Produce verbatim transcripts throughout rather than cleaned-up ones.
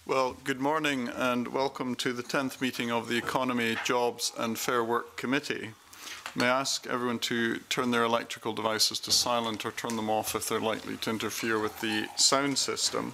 Well, good morning and welcome to the tenth meeting of the Economy, Jobs and Fair Work Committee. May I ask everyone to turn their electrical devices to silent or turn them off if they're likely to interfere with the sound system.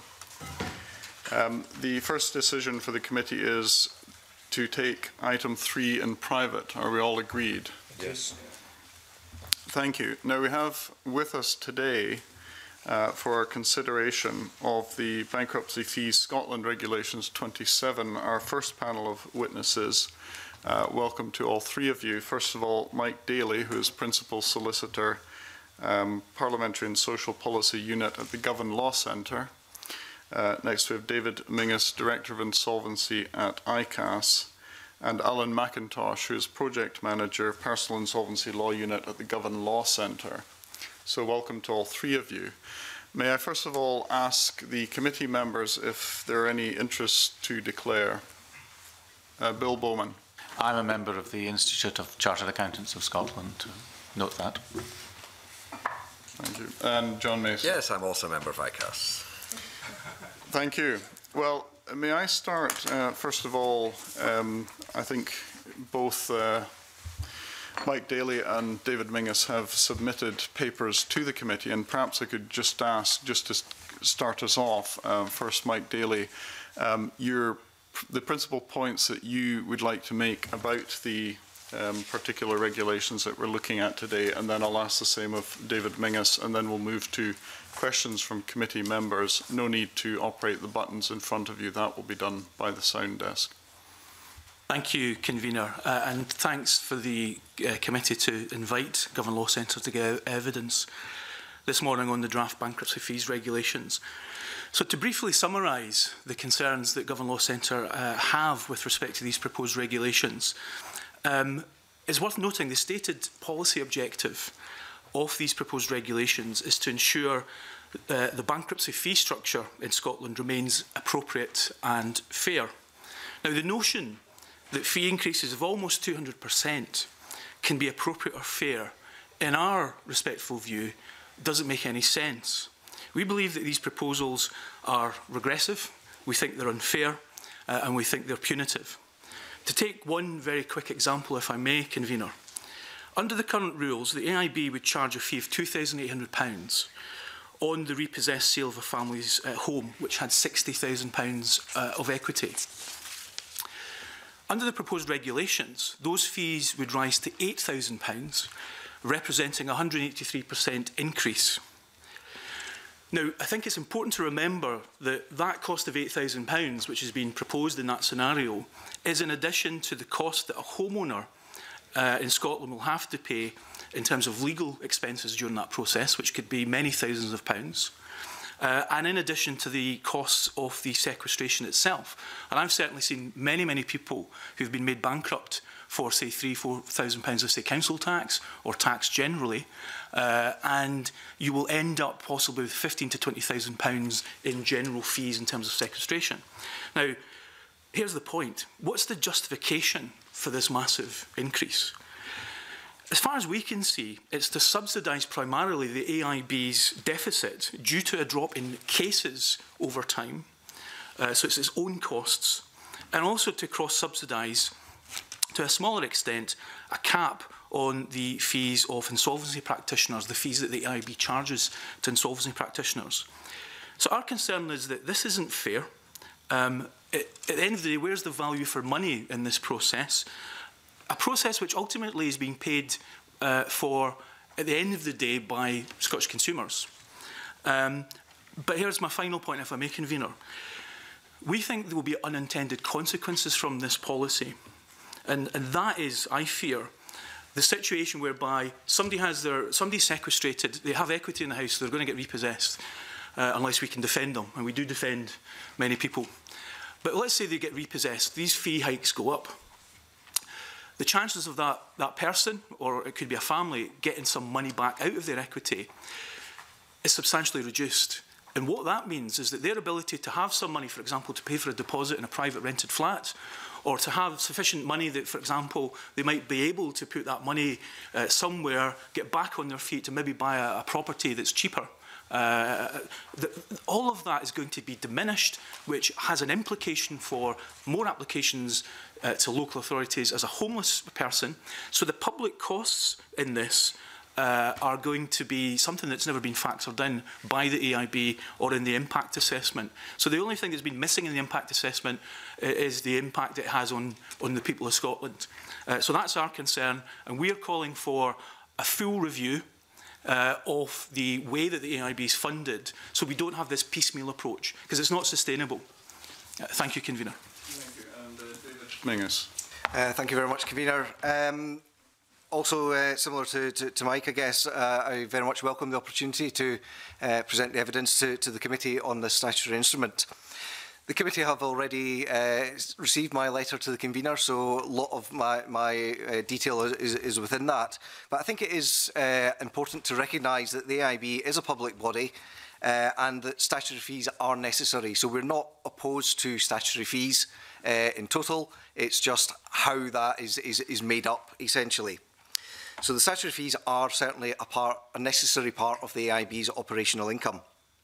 Um, the first decision for the committee is to take item three in private. Are we all agreed? Yes. Thank you. Now we have with us today uh, for our consideration of the Bankruptcy Fees Scotland Regulations twenty-seven, our first panel of witnesses. Uh, welcome to all three of you. First of all, Mike Dailly, who is Principal Solicitor, um, Parliamentary and Social Policy Unit at the Govan Law Centre. Uh, next we have David Mingus, Director of Insolvency at I C A S, and Alan McIntosh, who is Project Manager, Personal Insolvency Law Unit at the Govan Law Centre. So welcome to all three of you. May I first of all ask the committee members if there are any interests to declare? Uh, Bill Bowman. I'm a member of the Institute of Chartered Accountants of Scotland. Note that. Thank you. And John Mason. Yes, I'm also a member of I C A S. Thank you. Well, may I start, uh, first of all, um, I think both uh, Mike Dailly and David Mingus have submitted papers to the committee, and perhaps I could just ask, just to start us off, uh, first Mike Dailly, um, your the principal points that you would like to make about the um, particular regulations that we're looking at today, and then I'll ask the same of David Mingus, and then we'll move to questions from committee members. No need to operate the buttons in front of you. That will be done by the sound desk. Thank you, Convener, uh, and thanks for the uh, committee to invite Govan Law Centre to give evidence this morning on the draft bankruptcy fees regulations. So to briefly summarise the concerns that Govan Law Centre uh, have with respect to these proposed regulations, um, it's worth noting the stated policy objective of these proposed regulations is to ensure uh, the bankruptcy fee structure in Scotland remains appropriate and fair. Now, the notion that fee increases of almost two hundred percent can be appropriate or fair, in our respectful view, doesn't make any sense. We believe that these proposals are regressive, we think they're unfair, uh, and we think they're punitive. To take one very quick example, if I may, Convener, under the current rules, the A I B would charge a fee of two thousand eight hundred pounds on the repossessed sale of a family's uh, home, which had sixty thousand pounds uh, of equity. Under the proposed regulations, those fees would rise to eight thousand pounds, representing a one hundred eighty-three percent increase. Now, I think it's important to remember that that cost of eight thousand pounds, which has been proposed in that scenario, is in addition to the cost that a homeowner uh, in Scotland will have to pay in terms of legal expenses during that process, which could be many thousands of pounds, uh, and in addition to the costs of the sequestration itself. And I've certainly seen many, many people who've been made bankrupt for, say, three, four thousand pounds of, say, council tax or tax generally, uh, and you will end up possibly with fifteen to twenty thousand pounds in general fees in terms of sequestration. Now, here's the point: what's the justification for this massive increase? As far as we can see, it's to subsidise primarily the A I B's deficit due to a drop in cases over time, uh, so it's its own costs, and also to cross-subsidise, to a smaller extent, a cap on the fees of insolvency practitioners, the fees that the A I B charges to insolvency practitioners. So our concern is that this isn't fair. Um, it, at the end of the day, where's the value for money in this process? A process which ultimately is being paid uh, for, at the end of the day, by Scottish consumers. Um, but here's my final point, if I may, Convener. We think there will be unintended consequences from this policy. And, and that is, I fear, the situation whereby somebody has their, somebody's sequestrated, they have equity in the house, they're going to get repossessed, uh, unless we can defend them. And we do defend many people. But let's say they get repossessed, these fee hikes go up. The chances of that, that person, or it could be a family, getting some money back out of their equity is substantially reduced. And what that means is that their ability to have some money, for example, to pay for a deposit in a private rented flat, or to have sufficient money that, for example, they might be able to put that money uh, somewhere, get back on their feet, and maybe buy a, a property that's cheaper Uh, the, all of that is going to be diminished, which has an implication for more applications uh, to local authorities as a homeless person. So the public costs in this uh, are going to be something that's never been factored in by the A I B or in the impact assessment. So the only thing that's been missing in the impact assessment uh, is the impact it has on, on the people of Scotland. Uh, so that's our concern, and we are calling for a full review Uh, of the way that the A I B is funded, so we don't have this piecemeal approach, because it's not sustainable. Uh, thank you, Convener. Thank you. And uh, David Mingus. Uh, thank you very much, Convener. Um, also, uh, similar to, to, to Mike, I guess, uh, I very much welcome the opportunity to uh, present the evidence to, to the committee on this statutory instrument. The committee have already uh, received my letter to the convener, so a lot of my, my uh, detail is, is within that. But I think it is uh, important to recognise that the A I B is a public body uh, and that statutory fees are necessary. So we're not opposed to statutory fees uh, in total. It's just how that is, is, is made up, essentially. So the statutory fees are certainly a, part, a necessary part of the A I B's operational income.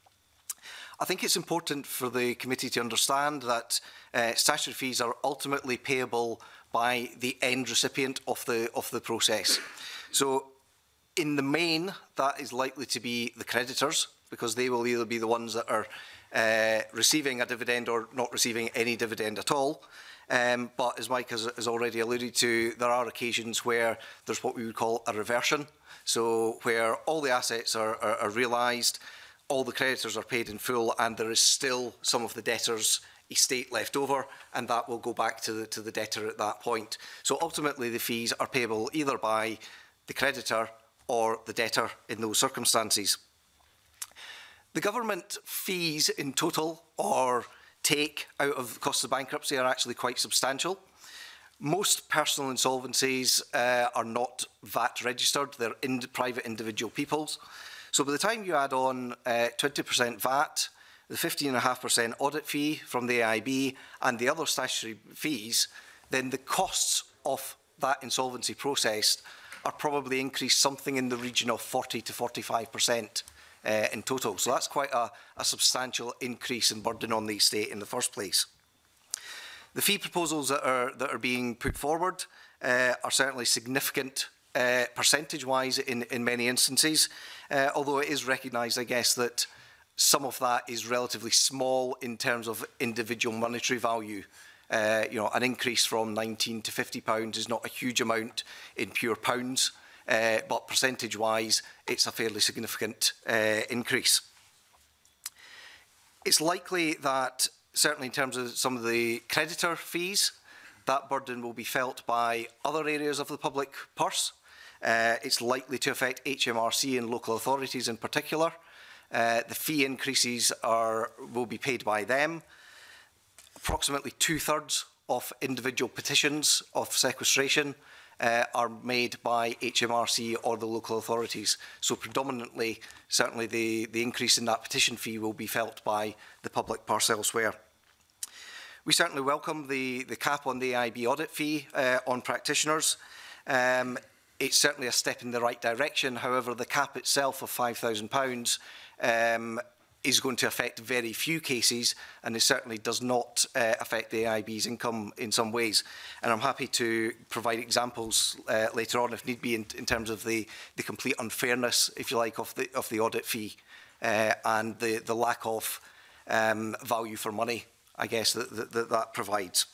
I think it's important for the committee to understand that uh, statutory fees are ultimately payable by the end recipient of the, of the process. So in the main, that is likely to be the creditors, because they will either be the ones that are uh, receiving a dividend or not receiving any dividend at all. Um, but as Mike has, has already alluded to, there are occasions where there's what we would call a reversion. So where all the assets are, are, are realised, all the creditors are paid in full, and there is still some of the debtor's estate left over, and that will go back to the, to the debtor at that point. So ultimately the fees are payable either by the creditor or the debtor in those circumstances. The government fees in total, or take out of the cost of bankruptcy, are actually quite substantial. Most personal insolvencies uh, are not V A T registered, they're in private individual people's. So by the time you add on uh, twenty percent V A T, the fifteen point five percent audit fee from the A I B and the other statutory fees, then the costs of that insolvency process are probably increased something in the region of forty to forty-five percent uh, in total. So that's quite a, a substantial increase in burden on the estate in the first place. The fee proposals that are, that are being put forward uh, are certainly significant Uh, percentage-wise in, in many instances, uh, although it is recognised, I guess, that some of that is relatively small in terms of individual monetary value. Uh, you know, an increase from nineteen to fifty pounds is not a huge amount in pure pounds, uh, but percentage-wise, it's a fairly significant uh, increase. It's likely that, certainly in terms of some of the creditor fees, that burden will be felt by other areas of the public purse. Uh, it's likely to affect H M R C and local authorities in particular. Uh, the fee increases are, will be paid by them. Approximately two-thirds of individual petitions of sequestration uh, are made by H M R C or the local authorities. So predominantly, certainly the, the increase in that petition fee will be felt by the public purse elsewhere. We certainly welcome the, the cap on the A I B audit fee uh, on practitioners. Um, it's certainly a step in the right direction. However, the cap itself of five thousand pounds um, is going to affect very few cases, and it certainly does not uh, affect the A I B's income in some ways. And I'm happy to provide examples uh, later on, if need be, in, in terms of the, the complete unfairness, if you like, of the, of the audit fee uh, and the, the lack of um, value for money, I guess, that, that that provides.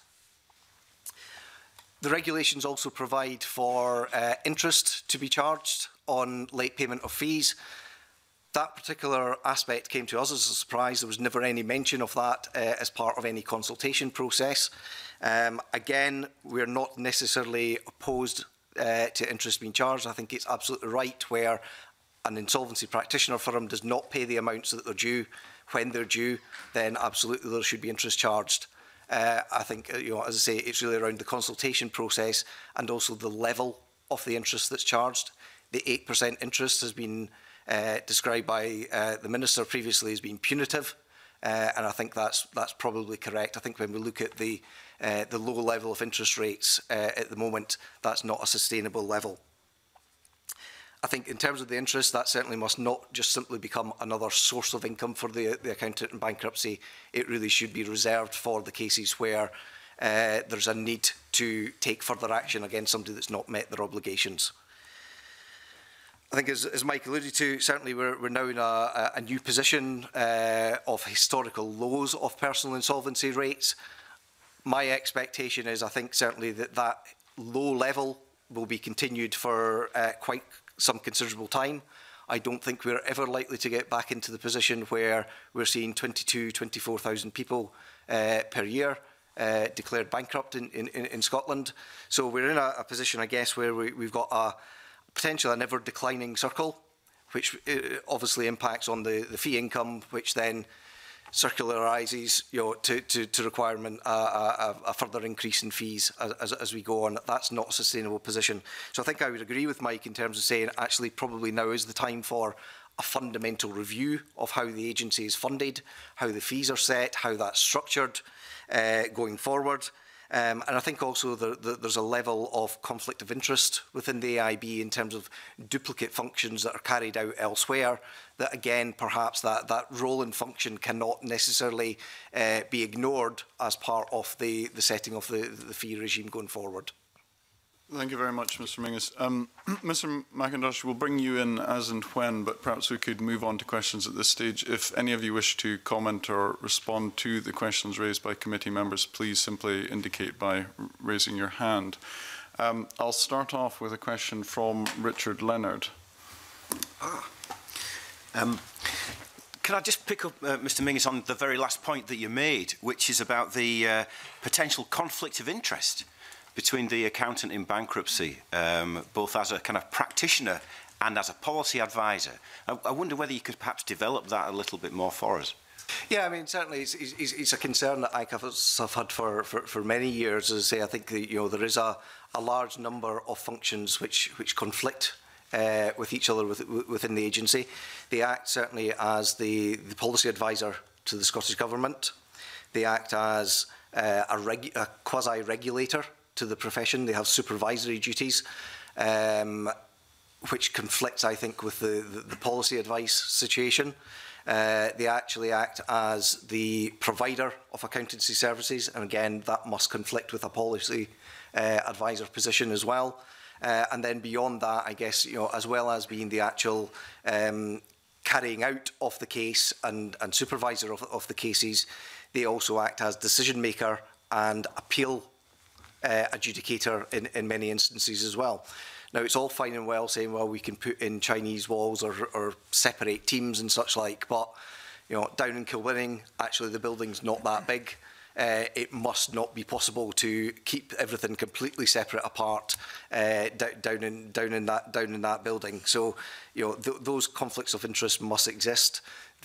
The regulations also provide for uh, interest to be charged on late payment of fees. That particular aspect came to us as a surprise. There was never any mention of that uh, as part of any consultation process. Um, again, we're not necessarily opposed uh, to interest being charged. I think it's absolutely right where an insolvency practitioner firm does not pay the amounts that they're due when they're due, then absolutely there should be interest charged. Uh, I think, you know, as I say, it's really around the consultation process and also the level of the interest that's charged. The eight percent interest has been uh, described by uh, the Minister previously as being punitive, uh, and I think that's that's probably correct. I think when we look at the uh, the low level of interest rates uh, at the moment, that's not a sustainable level. I think in terms of the interest, that certainly must not just simply become another source of income for the, the accountant in bankruptcy. It really should be reserved for the cases where uh, there's a need to take further action against somebody that's not met their obligations. I think, as, as Mike alluded to, certainly we're, we're now in a, a new position uh, of historical lows of personal insolvency rates. My expectation is, I think, certainly that that low level will be continued for uh, quite some considerable time. I don't think we're ever likely to get back into the position where we're seeing twenty-two, twenty-four thousand people uh, per year uh, declared bankrupt in, in, in Scotland. So we're in a, a position, I guess, where we, we've got a potentially an ever declining circle, which uh, obviously impacts on the, the fee income, which then circularises, you know, to, to, to requirement a, a, a further increase in fees as, as, as we go on. That's not a sustainable position. So I think I would agree with Mike in terms of saying actually probably now is the time for a fundamental review of how the agency is funded, how the fees are set, how that's structured uh, going forward. Um, and I think also the, the, there's a level of conflict of interest within the A I B in terms of duplicate functions that are carried out elsewhere, that again, perhaps that, that role and function cannot necessarily uh, be ignored as part of the, the setting of the, the fee regime going forward. Thank you very much, Mister Mingus. Um, Mister McIntosh, we'll bring you in as and when, but perhaps we could move on to questions at this stage. If any of you wish to comment or respond to the questions raised by committee members, please simply indicate by raising your hand. Um, I'll start off with a question from Richard Leonard. Ah. Um, Can I just pick up, uh, Mister Mingus, on the very last point that you made, which is about the uh, potential conflict of interest between the accountant in bankruptcy, um, both as a kind of practitioner and as a policy advisor. I, I wonder whether you could perhaps develop that a little bit more for us. Yeah, I mean, certainly it's, it's, it's a concern that I C A S have had for, for, for many years. As I say, I think that, you know, there is a, a large number of functions which, which conflict uh, with each other with, within the agency. They act certainly as the, the policy advisor to the Scottish Government. They act as uh, a, regu a quasi-regulator to the profession. They have supervisory duties, um, which conflicts, I think, with the, the, the policy advice situation. Uh, they actually act as the provider of accountancy services, and again, that must conflict with a policy uh, advisor position as well. Uh, and then beyond that, I guess, you know, as well as being the actual um, carrying out of the case and, and supervisor of, of the cases, they also act as decision maker and appeal Uh, adjudicator in, in many instances as well. Now, it's all fine and well saying, well, we can put in Chinese walls or, or separate teams and such like, but, you know, down in Kilwinning, actually the building's not that big. Uh, it must not be possible to keep everything completely separate apart uh, down in down in that down in that building. So, you know, th those conflicts of interest must exist.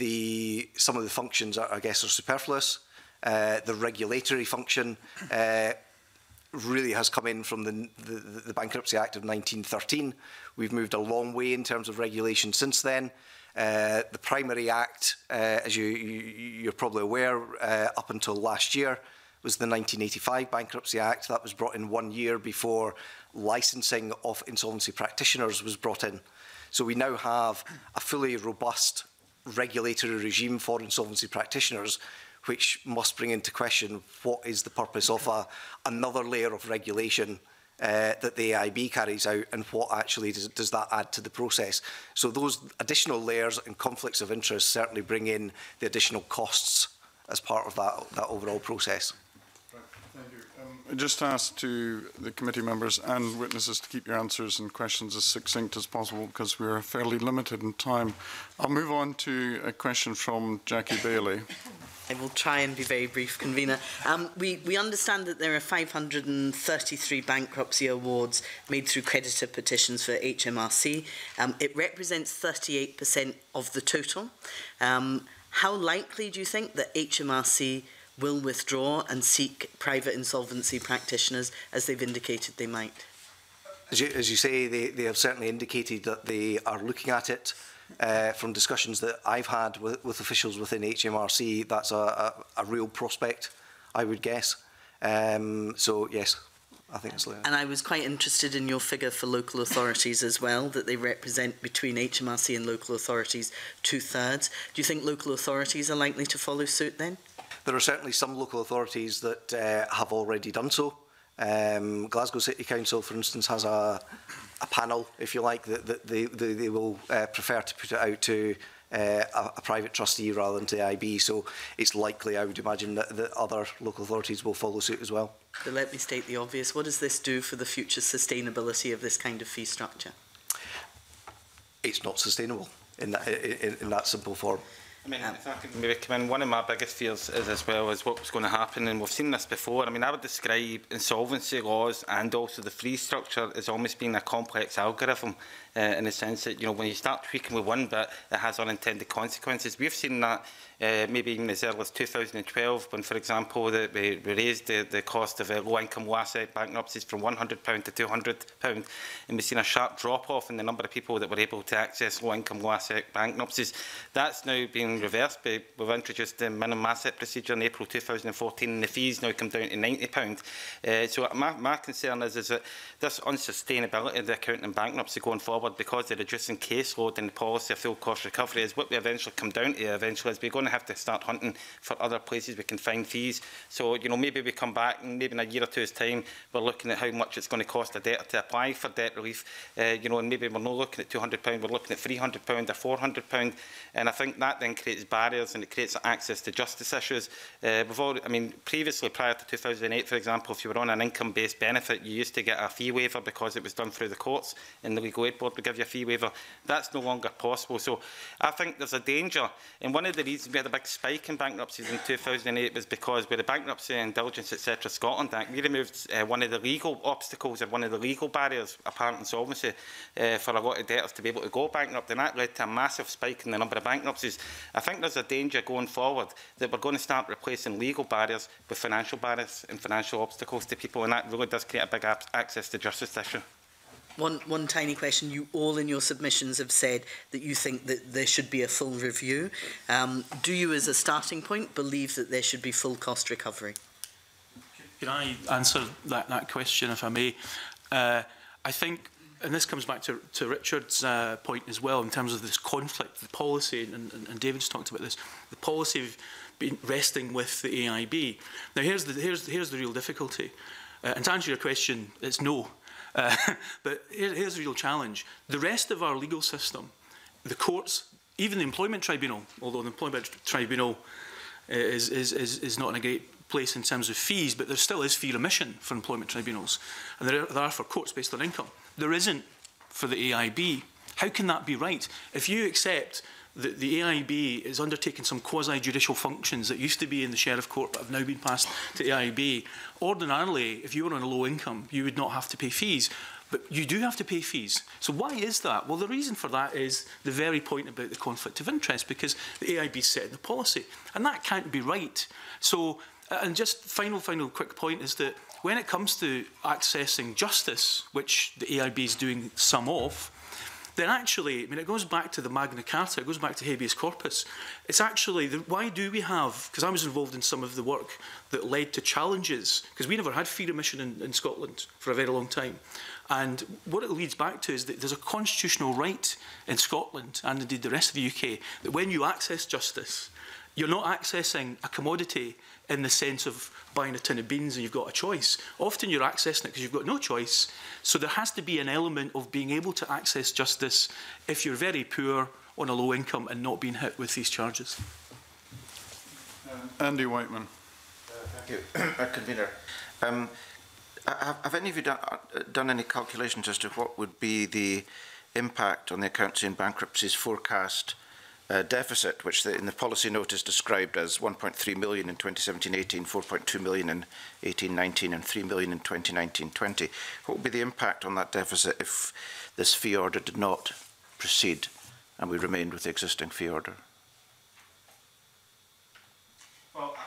The some of the functions, are, I guess, are superfluous. Uh, the regulatory function Uh, really has come in from the, the, the Bankruptcy Act of nineteen thirteen. We've moved a long way in terms of regulation since then. Uh, the Primary Act, uh, as you, you, you're probably aware, uh, up until last year, was the nineteen eighty-five Bankruptcy Act. That was brought in one year before licensing of insolvency practitioners was brought in. So we now have a fully robust regulatory regime for insolvency practitioners, which must bring into question what is the purpose of a, another layer of regulation uh, that the A I B carries out, and what actually does, does that add to the process. So those additional layers and conflicts of interest certainly bring in the additional costs as part of that, that overall process. Right. Thank you. Um, I just ask to the committee members and witnesses to keep your answers and questions as succinct as possible, because we're fairly limited in time. I'll move on to a question from Jackie Dailly. I will try and be very brief, Convener. Um, we, we understand that there are five hundred and thirty-three bankruptcy awards made through creditor petitions for H M R C. Um, it represents thirty-eight percent of the total. Um, how likely do you think that H M R C will withdraw and seek private insolvency practitioners, as they've indicated they might? As you, as you say, they, they have certainly indicated that they are looking at it. Uh, from discussions that I've had with, with officials within H M R C, that's a, a, a real prospect, I would guess. Um, so, yes, I think it's later. And I was quite interested in your figure for local authorities as well, that they represent between H M R C and local authorities two-thirds. Do you think local authorities are likely to follow suit then? There are certainly some local authorities that uh, have already done so. Um, Glasgow City Council, for instance, has a, a panel, if you like, that, that they, they, they will uh, prefer to put it out to uh, a, a private trustee rather than to the I B. So it's likely, I would imagine, that, that other local authorities will follow suit as well. But let me state the obvious. What does this do for the future sustainability of this kind of fee structure? It's not sustainable in that, in, in that simple form. I mean, if I could maybe come in, one of my biggest fears is as well is what was going to happen, and we've seen this before. I mean, I would describe insolvency laws and also the fee structure as almost being a complex algorithm uh, in the sense that, you know, when you start tweaking with one bit, it has unintended consequences. We've seen that uh, maybe even as early as two thousand twelve, when, for example, the, we raised the, the cost of uh, low-income low asset bankruptcies from one hundred pounds to two hundred pounds, and we've seen a sharp drop-off in the number of people that were able to access low-income low asset bankruptcies. That's now being reversed. By, we've introduced the minimum asset procedure in April two thousand fourteen, and the fees now come down to ninety pounds. Uh, so my, my concern is, is that this unsustainability of the accounting and bankruptcy going forward, because they're reducing caseload and the policy of full cost recovery, is what we eventually come down to eventually is we're going to have to start hunting for other places we can find fees. So, you know, maybe we come back and maybe in a year or two's time we're looking at how much it's going to cost a debtor to apply for debt relief, uh, you know, and maybe we're not looking at two hundred pounds, we're looking at three hundred pounds or four hundred pounds, and I think that then creates barriers and it creates access to justice issues. Uh, we've already, I mean, previously, prior to two thousand eight, for example, if you were on an income-based benefit, you used to get a fee waiver because it was done through the courts, and the Legal Aid Board would give you a fee waiver. That's no longer possible. So I think there's a danger, and one of the reasons we had a big spike in bankruptcies in two thousand eight was because with the Bankruptcy, Indulgence, et cetera Scotland Act, we removed uh, one of the legal obstacles or one of the legal barriers, apparent insolvency, uh, for a lot of debtors to be able to go bankrupt, and that led to a massive spike in the number of bankruptcies. I think there's a danger going forward that we're going to start replacing legal barriers with financial barriers and financial obstacles to people, and that really does create a big access to justice issue. One, one tiny question. You all in your submissions have said that you think that there should be a full review. Um, do you, as a starting point, believe that there should be full cost recovery? Can I answer that, that question, if I may? Uh, I think, and this comes back to, to Richard's uh, point as well, in terms of this conflict, the policy, and, and, and David's talked about this, the policy of being resting with the A I B. Now, here's the, here's, here's the real difficulty. Uh, and to answer your question, it's no. Uh, but here, here's the real challenge. The rest of our legal system, the courts, even the Employment Tribunal, although the Employment Tribunal is, is, is, is not in a great place in terms of fees, but there still is fee remission for employment tribunals, and there are, there are for courts based on income. There isn't for the A I B. How can that be right? If you accept that the A I B is undertaking some quasi-judicial functions that used to be in the Sheriff Court but have now been passed to A I B, ordinarily, if you were on a low income, you would not have to pay fees. But you do have to pay fees. So why is that? Well, the reason for that is the very point about the conflict of interest, because the A I B is setting the policy, and that can't be right. So, and just final, final quick point is that when it comes to accessing justice, which the A I B is doing some of, then actually, I mean, it goes back to the Magna Carta, it goes back to habeas corpus. It's actually, the, why do we have, because I was involved in some of the work that led to challenges, because we never had fee remission in, in Scotland for a very long time. And what it leads back to is that there's a constitutional right in Scotland, and indeed the rest of the U K, that when you access justice, you're not accessing a commodity in the sense of buying a tin of beans and you've got a choice. Often you're accessing it because you've got no choice. So there has to be an element of being able to access justice if you're very poor on a low income and not being hit with these charges. Andy Whiteman. Uh, thank you, uh, Convener. Um, have, have any of you done, uh, done any calculations as to what would be the impact on the accountancy and bankruptcies forecast Uh, deficit, which the, in the policy note is described as one point three million in twenty seventeen eighteen, four point two million in eighteen nineteen and three million in twenty nineteen twenty. What would be the impact on that deficit if this fee order did not proceed and we remained with the existing fee order? Well,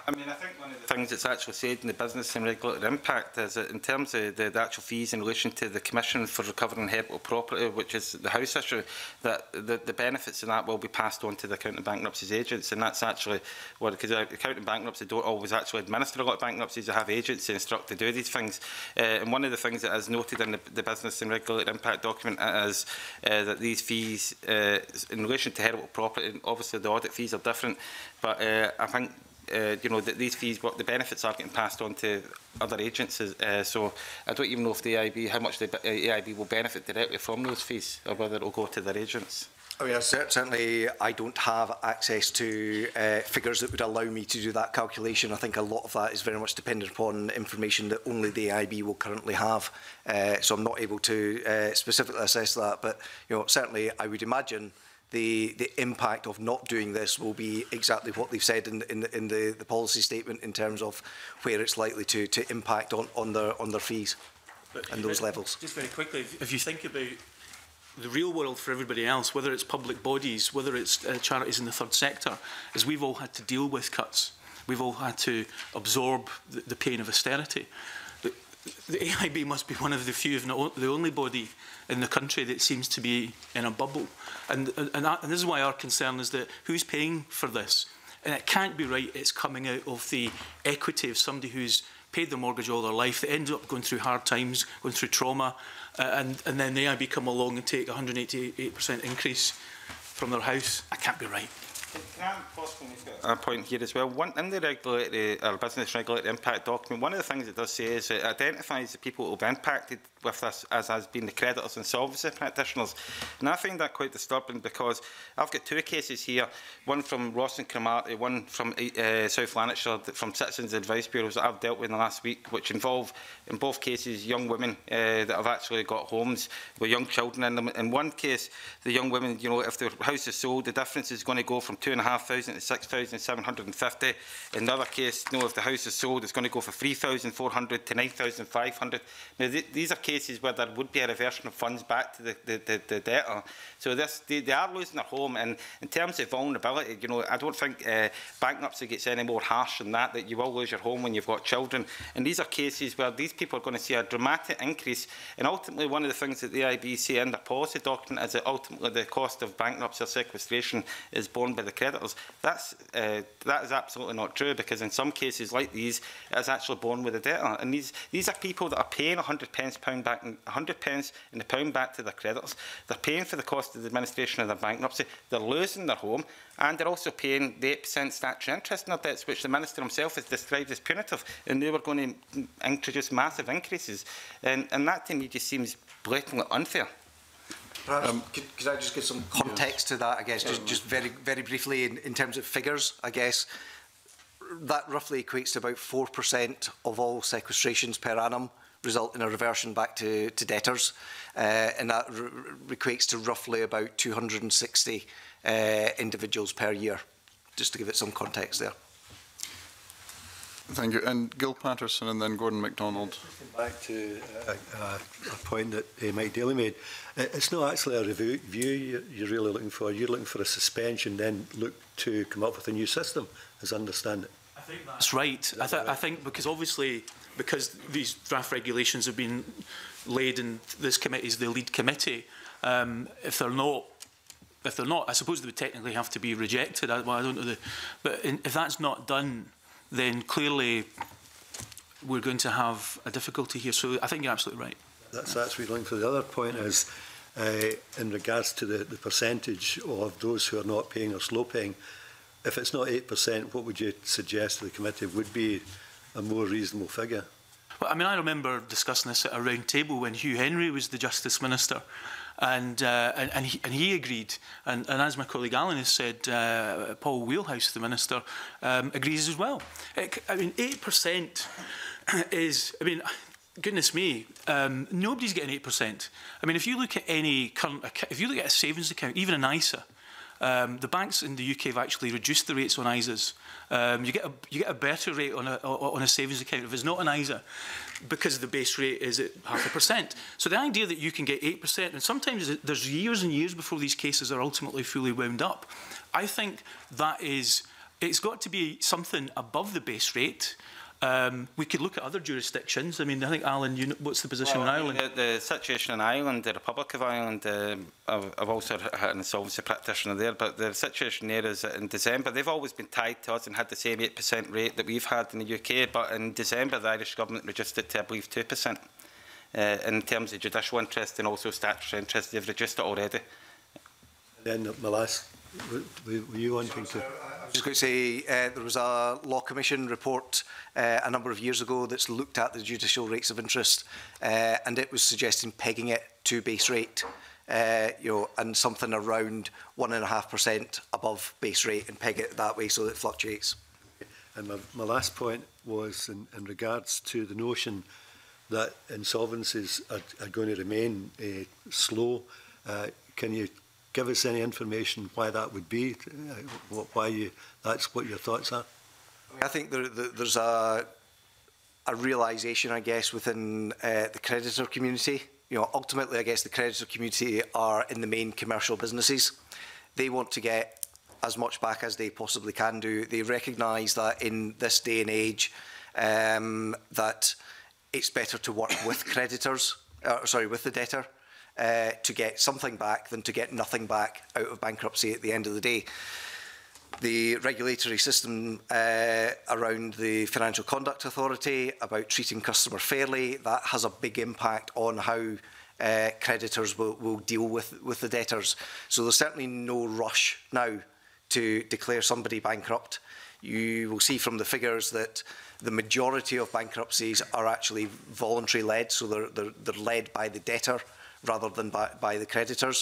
I mean, I think one of the things that's actually said in the business and regulatory impact is that in terms of the, the actual fees in relation to the Commission for Recovering Inheritable Property, which is the house issue, that the, the benefits of that will be passed on to the accounting bankruptcies agents, and that's actually what, because accounting bankruptcy don't always actually administer a lot of bankruptcies, they have agents they instruct to do these things. Uh, and one of the things that is noted in the, the business and regulatory impact document is uh, that these fees, uh, in relation to heritable property, obviously the audit fees are different, but uh, I think Uh, you know, that these fees, what the benefits are getting passed on to other agencies. Uh, so I don't even know if the A I B, how much the A I B will benefit directly from those fees, or whether it will go to their agents. I mean, certainly I don't have access to uh, figures that would allow me to do that calculation. I think a lot of that is very much dependent upon information that only the A I B will currently have. Uh, so I'm not able to uh, specifically assess that. But you know, certainly I would imagine the the impact of not doing this will be exactly what they've said in in, in the, the policy statement in terms of where it's likely to to impact on on their on their fees but, and those uh, levels. Just very quickly, if you think about the real world for everybody else, whether it's public bodies, whether it's uh, charities in the third sector, is we've all had to deal with cuts. We've all had to absorb the, the pain of austerity. The, the A I B must be one of the few, if not the only body in the country that seems to be in a bubble. And, and, that, and this is why our concern is that who's paying for this? And it can't be right it's coming out of the equity of somebody who's paid their mortgage all their life, they end up going through hard times, going through trauma, uh, and, and then the A I B come along and take a one hundred eighty-eight percent increase from their house. That can't be right. Can I possibly make a point here as well? One, in the regulatory, or business regulatory impact document, one of the things it does say is it identifies the people who will be impacted with this as has been the creditors and insolvency practitioners. And I find that quite disturbing because I've got two cases here, one from Ross and Cromarty, one from uh, South Lanarkshire, from Citizens Advice Bureaus that I've dealt with in the last week, which involve, in both cases, young women uh, that have actually got homes with young children in them. In one case, the young women, you know, if their house is sold, the difference is going to go from two and a half thousand to six thousand seven hundred and fifty. In the other case, you know, if the house is sold, it's going to go from three thousand four hundred to nine thousand five hundred. Now, th these are cases where there would be a reversion of funds back to the, the, the, the debtor. So this, they, they are losing their home, and in terms of vulnerability, you know, I don't think uh, bankruptcy gets any more harsh than that, that you will lose your home when you've got children. And these are cases where these people are going to see a dramatic increase. And ultimately, one of the things that the A I B say in the policy document is that ultimately the cost of bankruptcy or sequestration is borne by the creditors. That's, uh, that is absolutely not true, because in some cases like these, it's actually borne with the debtor. And these, these are people that are paying one hundred pence pound back, one hundred pence in the pound back to their creditors. They're paying for the cost of the administration of their bankruptcy. They're losing their home, and they're also paying the eight percent statutory interest in their debts, which the Minister himself has described as punitive, and they were going to introduce massive increases. And, and that to me just seems blatantly unfair. Um, could, could I just give some context yes. to that, I guess, just, just very, very briefly in, in terms of figures, I guess. That roughly equates to about four percent of all sequestrations per annum result in a reversion back to, to debtors, uh, and that equates to roughly about two hundred and sixty uh, individuals per year, just to give it some context there. Thank you. And Gil Patterson and then Gordon MacDonald. Back to uh, uh, a point that uh, Mike Dailly made. It's not actually a review you're really looking for. You're looking for a suspension, then look to come up with a new system, as I understand it. I think that's right. I, th I think because obviously, because these draft regulations have been laid and this committee is the lead committee, um, if they're not, if they're not, I suppose they would technically have to be rejected. I, well, I don't know, the, but in, if that's not done, then clearly we're going to have a difficulty here. So I think you're absolutely right. That's actually linked to the other point is, uh, in regards to the, the percentage of those who are not paying or slow paying, if it's not eight percent, what would you suggest to the committee would be a more reasonable figure? Well, I mean, I remember discussing this at a round table when Hugh Henry was the Justice Minister. And, uh, and, and, he, and he agreed, and, and as my colleague Alan has said, uh, Paul Wheelhouse, the Minister, um, agrees as well. It, I mean, eight percent is, I mean, goodness me, um, nobody's getting eight percent. I mean, if you look at any current, if you look at a savings account, even an I S A, um, the banks in the U K have actually reduced the rates on I S As. Um, you, get a, you get a better rate on a, on a savings account if it's not an I S A, because the base rate is at half a percent. So the idea that you can get eight percent, and sometimes there's years and years before these cases are ultimately fully wound up, I think that is it's got to be something above the base rate. Um, we could look at other jurisdictions. I mean, I think, Alan, you know, what's the position well, in Ireland? The, the situation in Ireland, the Republic of Ireland, um, I've, I've also had an insolvency practitioner there, but the situation there is that in December, they've always been tied to us and had the same eight percent rate that we've had in the U K, but in December, the Irish government reduced it to, I believe, two percent. Uh, in terms of judicial interest and also statutory interest, they've reduced it already. And then my last, were, were you wanting to? I was just going to say uh, there was a Law Commission report uh, a number of years ago that's looked at the judicial rates of interest, uh, and it was suggesting pegging it to base rate, uh, you know, and something around one and a half percent above base rate, and peg it that way so that it fluctuates. And my, my last point was in, in regards to the notion that insolvencies are, are going to remain uh, slow. Uh, can you give us any information why that would be? Uh, why you? That's what your thoughts are. I, mean, I think there, there, there's a a realisation, I guess, within uh, the creditor community. You know, ultimately, I guess the creditor community are in the main commercial businesses. They want to get as much back as they possibly can do. They recognise that in this day and age, um, that it's better to work with creditors, uh, sorry, with the debtor, uh, to get something back than to get nothing back out of bankruptcy at the end of the day. The regulatory system uh, around the Financial Conduct Authority about treating customer fairly, that has a big impact on how uh, creditors will, will deal with, with the debtors. So there's certainly no rush now to declare somebody bankrupt. You will see from the figures that the majority of bankruptcies are actually voluntary led, so they're, they're, they're led by the debtor rather than by, by the creditors.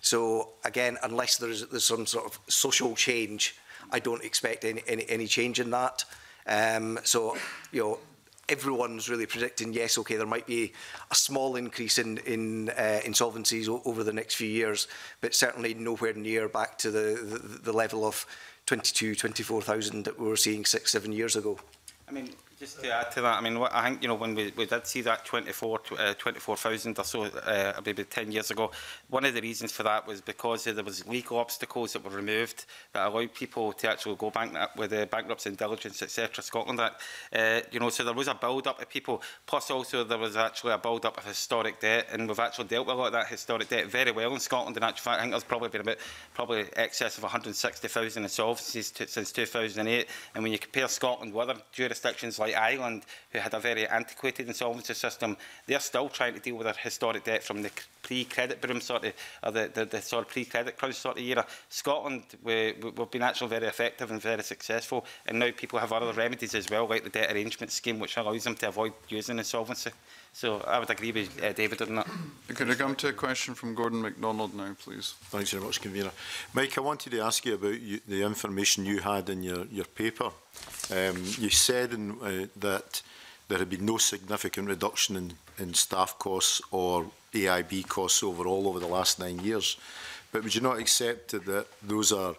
So again, unless there's, there's some sort of social change, I don't expect any, any, any change in that. Um, so, you know, everyone's really predicting, yes, okay, there might be a small increase in, in uh, insolvencies over the next few years, but certainly nowhere near back to the, the, the level of twenty-two, twenty-four thousand that we were seeing six, seven years ago. I mean, just to add to that, I mean, what, I think, you know, when we, we did see that twenty-four thousand or so, uh, maybe ten years ago, one of the reasons for that was because there was legal obstacles that were removed that allowed people to actually go bankrupt with the bankruptcy and diligence, et cetera, Scotland Act. Uh, you know, so there was a build-up of people, plus also there was actually a build-up of historic debt, and we've actually dealt with a lot of that historic debt very well in Scotland. In actual fact, I think there's probably been about probably excess of one hundred sixty thousand insolvencies to, since two thousand eight, and when you compare Scotland with other jurisdictions like Ireland, who had a very antiquated insolvency system, they're still trying to deal with their historic debt from the pre-credit boom sort of, or the, the, the sort of pre-credit crunch sort of era. Scotland, we, we've been actually very effective and very successful, and now people have other remedies as well, like the debt arrangement scheme, which allows them to avoid using insolvency. So I would agree with uh, David on that. Could I come to a question from Gordon MacDonald now, please? Thanks very much, Convener. Mike, I wanted to ask you about you, the information you had in your, your paper. Um, you said in, uh, that there had been no significant reduction in, in staff costs or A I B costs overall over the last nine years. But would you not accept that those are,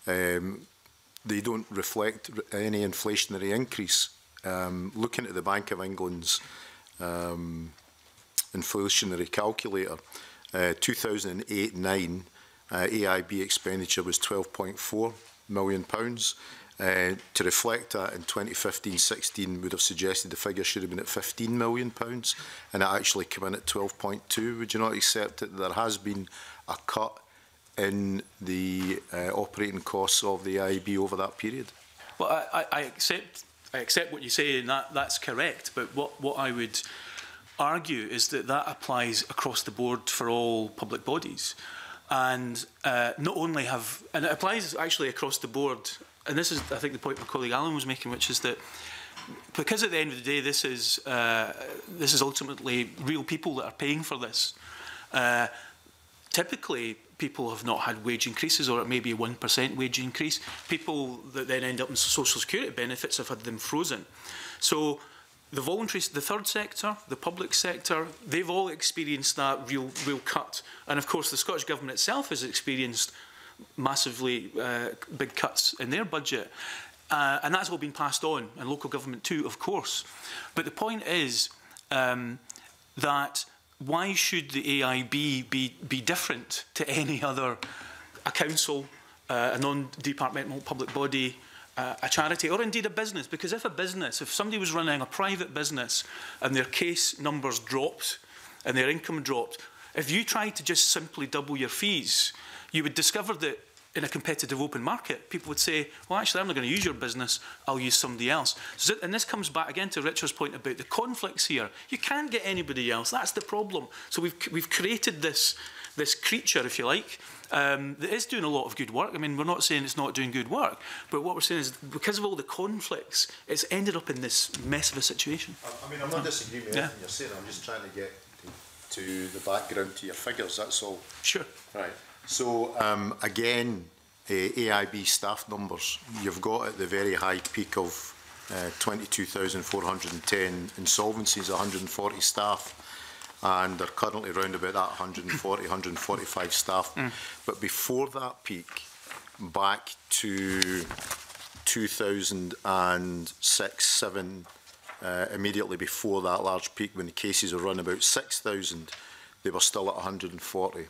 um, they don't reflect any inflationary increase? Um, looking at the Bank of England's um, inflationary calculator, uh, two thousand eight nine uh, A I B expenditure was twelve point four million pounds. Uh, to reflect that in twenty fifteen sixteen would have suggested the figure should have been at fifteen million pounds, and it actually came in at twelve point two. Would you not accept that there has been a cut in the uh, operating costs of the A I B over that period? Well, I, I accept I accept what you say, and that, that's correct. But what, what I would argue is that that applies across the board for all public bodies. And uh, not only have, and it applies actually across the board, and this is, I think, the point my colleague Alan was making, which is that because at the end of the day, this is, uh, this is ultimately real people that are paying for this. Uh, typically, people have not had wage increases, or it may be a one percent wage increase. People that then end up in social security benefits have had them frozen. So the voluntary, the third sector, the public sector, they've all experienced that real, real cut. And of course, the Scottish Government itself has experienced massively uh, big cuts in their budget. Uh, and that's all been passed on, and local government too, of course. But the point is um, that why should the A I B be, be different to any other, a council, uh, a non-departmental public body, uh, a charity or indeed a business. Because if a business, if somebody was running a private business and their case numbers dropped and their income dropped, if you tried to just simply double your fees, you would discover that in a competitive open market, people would say, well, actually, I'm not going to use your business, I'll use somebody else. So, and this comes back again to Richard's point about the conflicts here. You can't get anybody else. That's the problem. So we've, we've created this, this creature, if you like, um, that is doing a lot of good work. I mean, we're not saying it's not doing good work, but what we're saying is because of all the conflicts, it's ended up in this mess of a situation. I mean, I'm not disagreeing with yeah. anything you're saying. I'm just trying to get to, to the background to your figures, that's all. Sure. Right. So, um, again, uh, A I B staff numbers, you've got at the very high peak of uh, twenty-two thousand four hundred and ten insolvencies, one hundred and forty staff, and they're currently around about that one hundred and forty, one hundred and forty-five staff. Mm. But before that peak, back to two thousand six, seven, uh, immediately before that large peak, when the cases were run about six thousand, they were still at one hundred and forty.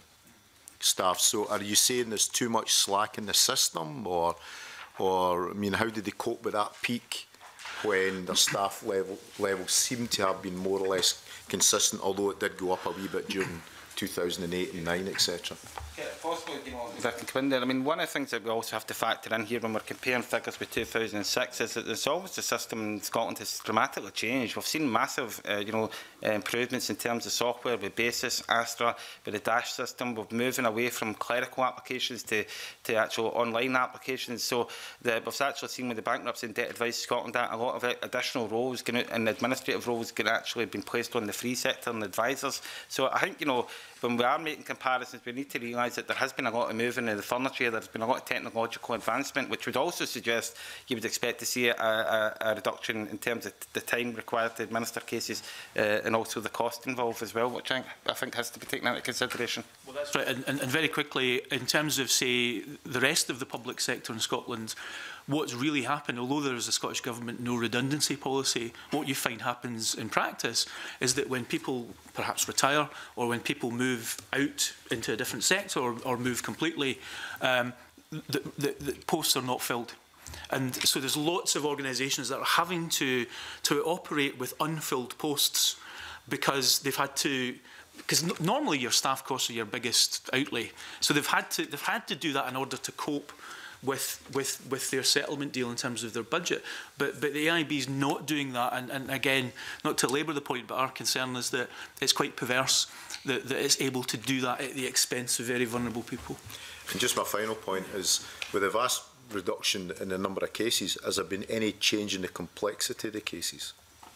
Staff. So are you saying there's too much slack in the system, or, or I mean, how did they cope with that peak when their staff level levels seem to have been more or less consistent, although it did go up a wee bit during two thousand eight and nine, et cetera? Yeah, possibly, you know, if I can come in there. I mean, one of the things that we also have to factor in here when we're comparing figures with two thousand six is that the insolvency system in Scotland has dramatically changed. We've seen massive, uh, you know, uh, improvements in terms of software with Basis, Astra, with the Dash system. We're moving away from clerical applications to, to actual online applications. So the, we've actually seen with the Bankruptcy and Debt Advice Scotland that a lot of additional roles can, and administrative roles can actually been placed on the free sector and advisors. So I think, you know, when we are making comparisons, we need to realise that there has been a lot of moving in the furniture, there's been a lot of technological advancement, which would also suggest you would expect to see a, a, a reduction in terms of the time required to administer cases uh, and also the cost involved as well, which I, I think has to be taken into consideration. Well, that's right, and, and, and very quickly, in terms of, say, the rest of the public sector in Scotland, what's really happened, although there is a Scottish Government no redundancy policy, what you find happens in practice is that when people perhaps retire or when people move out into a different sector or, or move completely, um, the, the, the posts are not filled. And so there's lots of organisations that are having to, to operate with unfilled posts because they've had to, because n normally your staff costs are your biggest outlay. So they've had to, they've had to do that in order to cope with with with their settlement deal in terms of their budget, but but the A I B is not doing that, and, and again, not to labour the point, but our concern is that it's quite perverse that, that it's able to do that at the expense of very vulnerable people. And just my final point is, with a vast reduction in the number of cases, has there been any change in the complexity of the cases?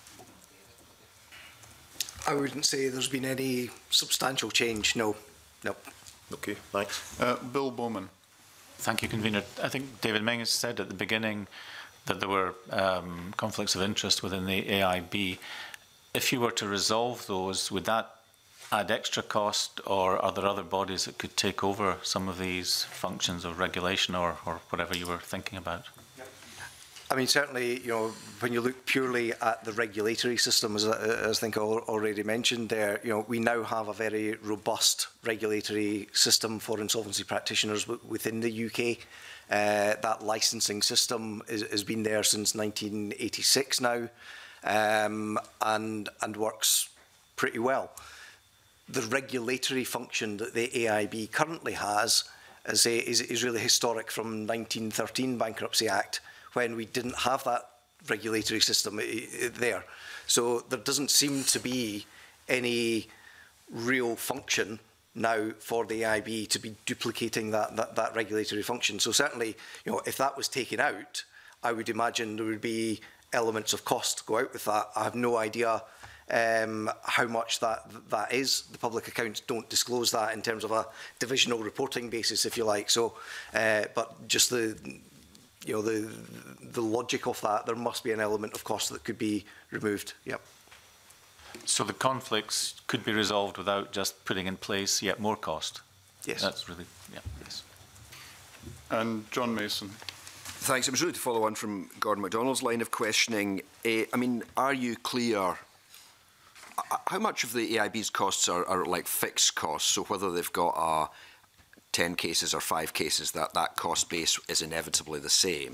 I wouldn't say there's been any substantial change, no. No. Okay, thanks. Uh, Bill Bowman. Thank you, Convener. I think David Menzies said at the beginning that there were um, conflicts of interest within the A I B. If you were to resolve those, would that add extra cost, or are there other bodies that could take over some of these functions of regulation or, or whatever you were thinking about? I mean, certainly, you know, when you look purely at the regulatory system, as, as I think I already mentioned there, you know, we now have a very robust regulatory system for insolvency practitioners within the U K. Uh, that licensing system is, has been there since nineteen eighty-six now, um, and, and works pretty well. The regulatory function that the A I B currently has is, a, is, is really historic from nineteen thirteen Bankruptcy Act, when we didn't have that regulatory system there. So there doesn't seem to be any real function now for the A I B to be duplicating that, that, that regulatory function. So certainly, you know, if that was taken out, I would imagine there would be elements of cost to go out with that. I have no idea um, how much that, that is. The public accounts don't disclose that in terms of a divisional reporting basis, if you like. So, uh, but just the you know, the, the logic of that, there must be an element of cost that could be removed. Yep. So the conflicts could be resolved without just putting in place yet more cost? Yes. That's really, yeah, yes. And John Mason. Thanks. It was really to follow on from Gordon MacDonald's line of questioning. Uh, I mean, are you clear, uh, how much of the A I B's costs are, are like fixed costs? So whether they've got a ten cases or five cases, that that cost base is inevitably the same,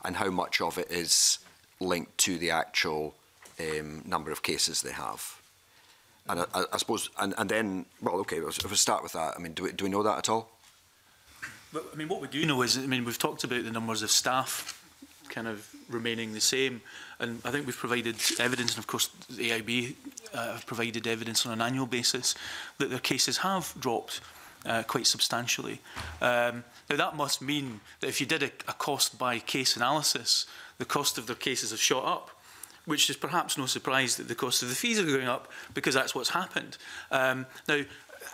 and how much of it is linked to the actual um, number of cases they have. And I, I, I suppose, and, and then, well, okay, if we start with that, I mean, do we, do we know that at all? But, I mean, what we do know is, I mean, we've talked about the numbers of staff kind of remaining the same, and I think we've provided evidence, and of course the A I B uh, have provided evidence on an annual basis that their cases have dropped uh, quite substantially. Um, now that must mean that if you did a, a cost by case analysis, the cost of their cases have shot up, which is perhaps no surprise that the cost of the fees are going up, because that's what's happened. Um, now,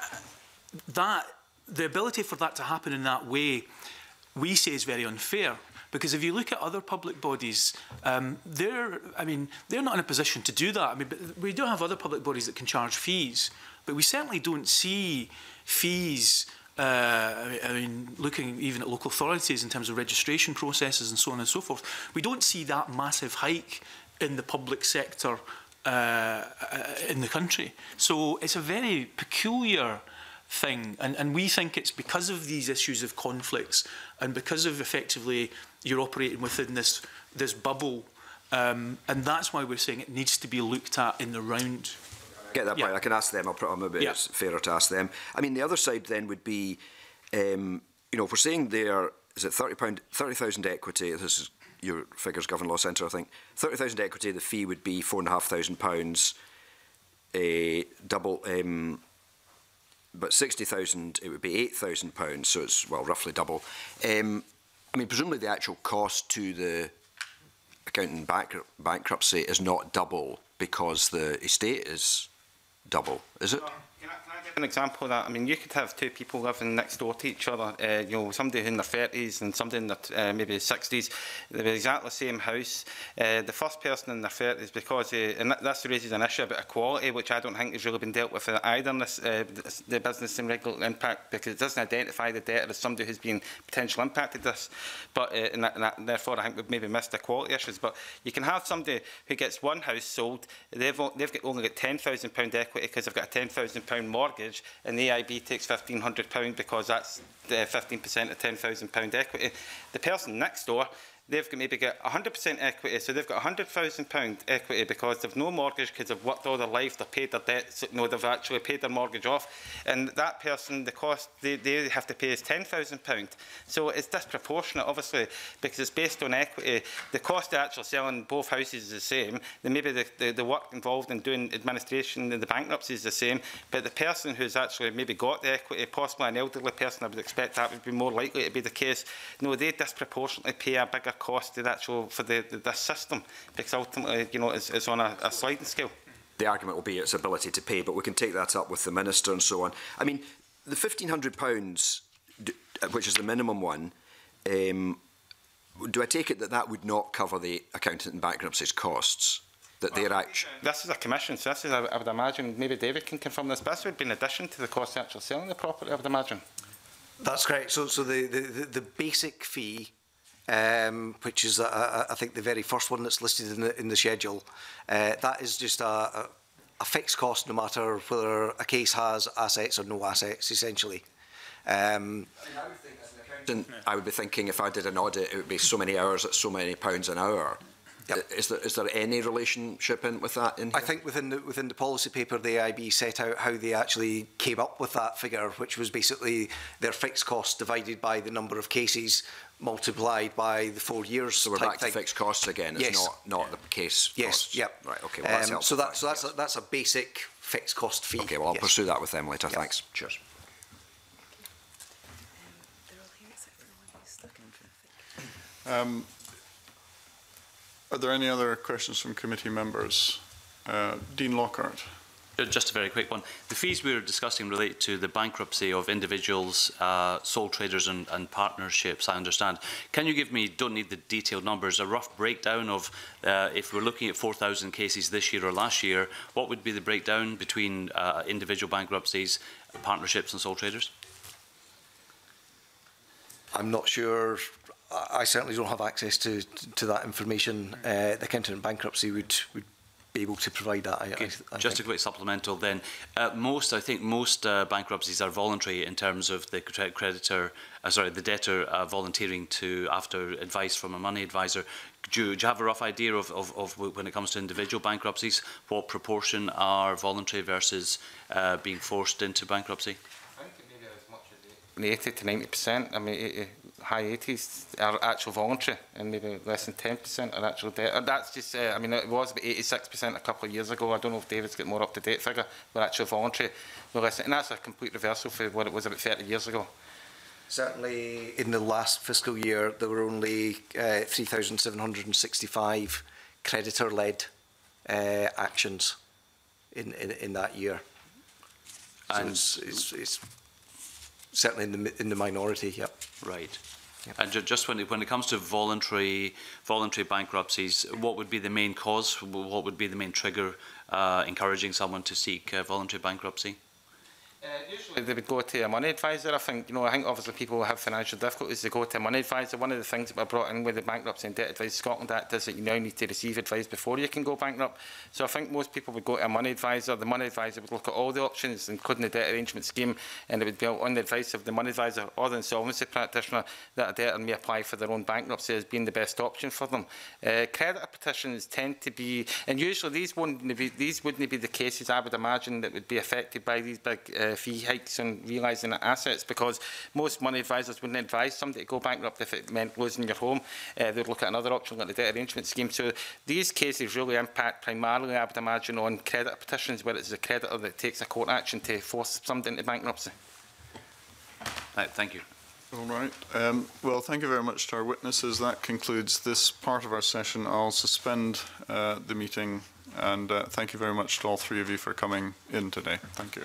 that the ability for that to happen in that way, we say is very unfair. Because if you look at other public bodies, um, they're, I mean, they're not in a position to do that. I mean, but we do have other public bodies that can charge fees, but we certainly don't see fees. Uh, I mean, looking even at local authorities in terms of registration processes and so on and so forth, we don't see that massive hike in the public sector uh, in the country. So it's a very peculiar thing, and, and we think it's because of these issues of conflicts and because of effectively you're operating within this this bubble, um, and that's why we're saying it needs to be looked at in the round. Get that point. Yeah. I can ask them. I'll put maybe yeah. It's fairer to ask them. I mean, the other side then would be, um, you know, if we're saying there is it thirty pound, thirty thousand equity. This is your figures, Govan Law Centre, I think. Thirty thousand equity. The fee would be four and a half thousand pounds. A double. Um, But sixty thousand, it would be eight thousand pounds, so it's, well, roughly double. Um, I mean, presumably the actual cost to the accountant bankrupt bankruptcy is not double because the estate is double, is it? Um, can, I, can I give an example of that? I mean, you could have two people living next door to each other, uh, you know, somebody in their thirties and somebody in their uh, maybe sixties. They have exactly the same house. Uh, the first person in their thirties, because, uh, and that, that's raises an issue about equality, which I don't think has really been dealt with either in this, uh, the business and regulatory impact, because it doesn't identify the debtor as somebody who's been potentially impacted this. But uh, and that, and that, therefore, I think we've maybe missed equality issues. But you can have somebody who gets one house sold, they've, they've got, only got ten thousand pound equity because they've got a ten thousand pound mortgage, and the A I B takes fifteen hundred pounds because that's fifteen percent of ten thousand pound equity. The person next door, they've got maybe got one hundred percent equity, so they've got one hundred thousand pound equity because they've no mortgage because they've worked all their life, they've paid their debts, you know, they've actually paid their mortgage off, and that person, the cost they, they have to pay is ten thousand pounds. So it's disproportionate, obviously, because it's based on equity. The cost of actually selling both houses is the same, then maybe the, the, the work involved in doing administration and the bankruptcy is the same, but the person who's actually maybe got the equity, possibly an elderly person, I would expect that would be more likely to be the case. No, they disproportionately pay a bigger cost to the actual for the, the this system, because ultimately, you know, it's, it's on a, a sliding scale. The argument will be its ability to pay, but we can take that up with the Minister and so on. I mean, the fifteen hundred pounds, which is the minimum one, um, do I take it that that would not cover the accountant and bankruptcy's costs? That they're actually... This is a commission, so this is, I, I would imagine, maybe David can confirm this, but this would be in addition to the cost of actually selling the property, I would imagine. That's correct. So, so the, the, the basic fee, um, which is, uh, I think, the very first one that's listed in the, in the schedule, uh, that is just a, a, a fixed cost no matter whether a case has assets or no assets, essentially. Um, I would think as an accountant, I would be thinking if I did an audit, it would be so many hours at so many pounds an hour. Yep. Is there is there any relationship in with that in here? I think within the within the policy paper, the A I B set out how they actually came up with that figure, which was basically their fixed cost divided by the number of cases multiplied by the four years. So we're back thing. to fixed costs again. It's yes. not not the case. Yes. Costs. Yep. Right. Okay. Well, that's um, so that so that's yes. a, that's a basic fixed cost fee. Okay. Well, I'll yes. pursue that with them later. Yes. Thanks. Cheers. Um, Are there any other questions from committee members? Uh, Dean Lockhart. Just a very quick one. The fees we were discussing relate to the bankruptcy of individuals, uh, sole traders and, and partnerships, I understand. Can you give me, don't need the detailed numbers, a rough breakdown of, uh, if we're looking at four thousand cases this year or last year, what would be the breakdown between uh, individual bankruptcies, partnerships and sole traders? I'm not sure. I certainly don't have access to to, to that information. Uh, the accountant in bankruptcy would would be able to provide that. I, okay. I, I Just think. a quick supplemental then. Uh, most, I think most uh, bankruptcies are voluntary in terms of the creditor, uh, sorry, the debtor uh, volunteering to, after advice from a money advisor. Do you, do you have a rough idea of, of, of when it comes to individual bankruptcies, what proportion are voluntary versus uh, being forced into bankruptcy? I think it may be as much as eighty to ninety percent. I mean, eighty, high eighties are actual voluntary, and maybe less than ten percent are actual debt. That's just, uh, I mean, it was about eighty-six percent a couple of years ago. I don't know if David's got more up-to-date figure, but actual voluntary, well, less, and that's a complete reversal for what it was about thirty years ago. Certainly, in the last fiscal year, there were only uh, three thousand seven hundred sixty-five creditor-led uh, actions in, in in that year. So And it's, it's, it's certainly in the in the minority. Yep. Right. Yep. And ju just when it, when it comes to voluntary voluntary bankruptcies, what would be the main cause? What would be the main trigger uh, encouraging someone to seek uh, voluntary bankruptcy? Uh, usually they would go to a money advisor. I think, you know, I think obviously people who have financial difficulties, they go to a money advisor. One of the things that were brought in with the Bankruptcy and Debt Advice Scotland Act is that you now need to receive advice before you can go bankrupt. So I think most people would go to a money advisor. The money advisor would look at all the options, including the debt arrangement scheme, and it would be on the advice of the money advisor or the insolvency practitioner that a debtor may apply for their own bankruptcy as being the best option for them. Uh, creditor petitions tend to be, and usually these wouldn't be, these wouldn't be the cases I would imagine that would be affected by these big uh, fee hikes and realising assets, because most money advisors wouldn't advise somebody to go bankrupt if it meant losing your home. Uh, they'd look at another option like the debt arrangement scheme. So these cases really impact primarily, I would imagine, on creditor petitions, where it's a creditor that takes a court action to force somebody into bankruptcy. Right, thank you. All right. Um, well, thank you very much to our witnesses. That concludes this part of our session. I'll suspend uh, the meeting, and uh, thank you very much to all three of you for coming in today. Thank you.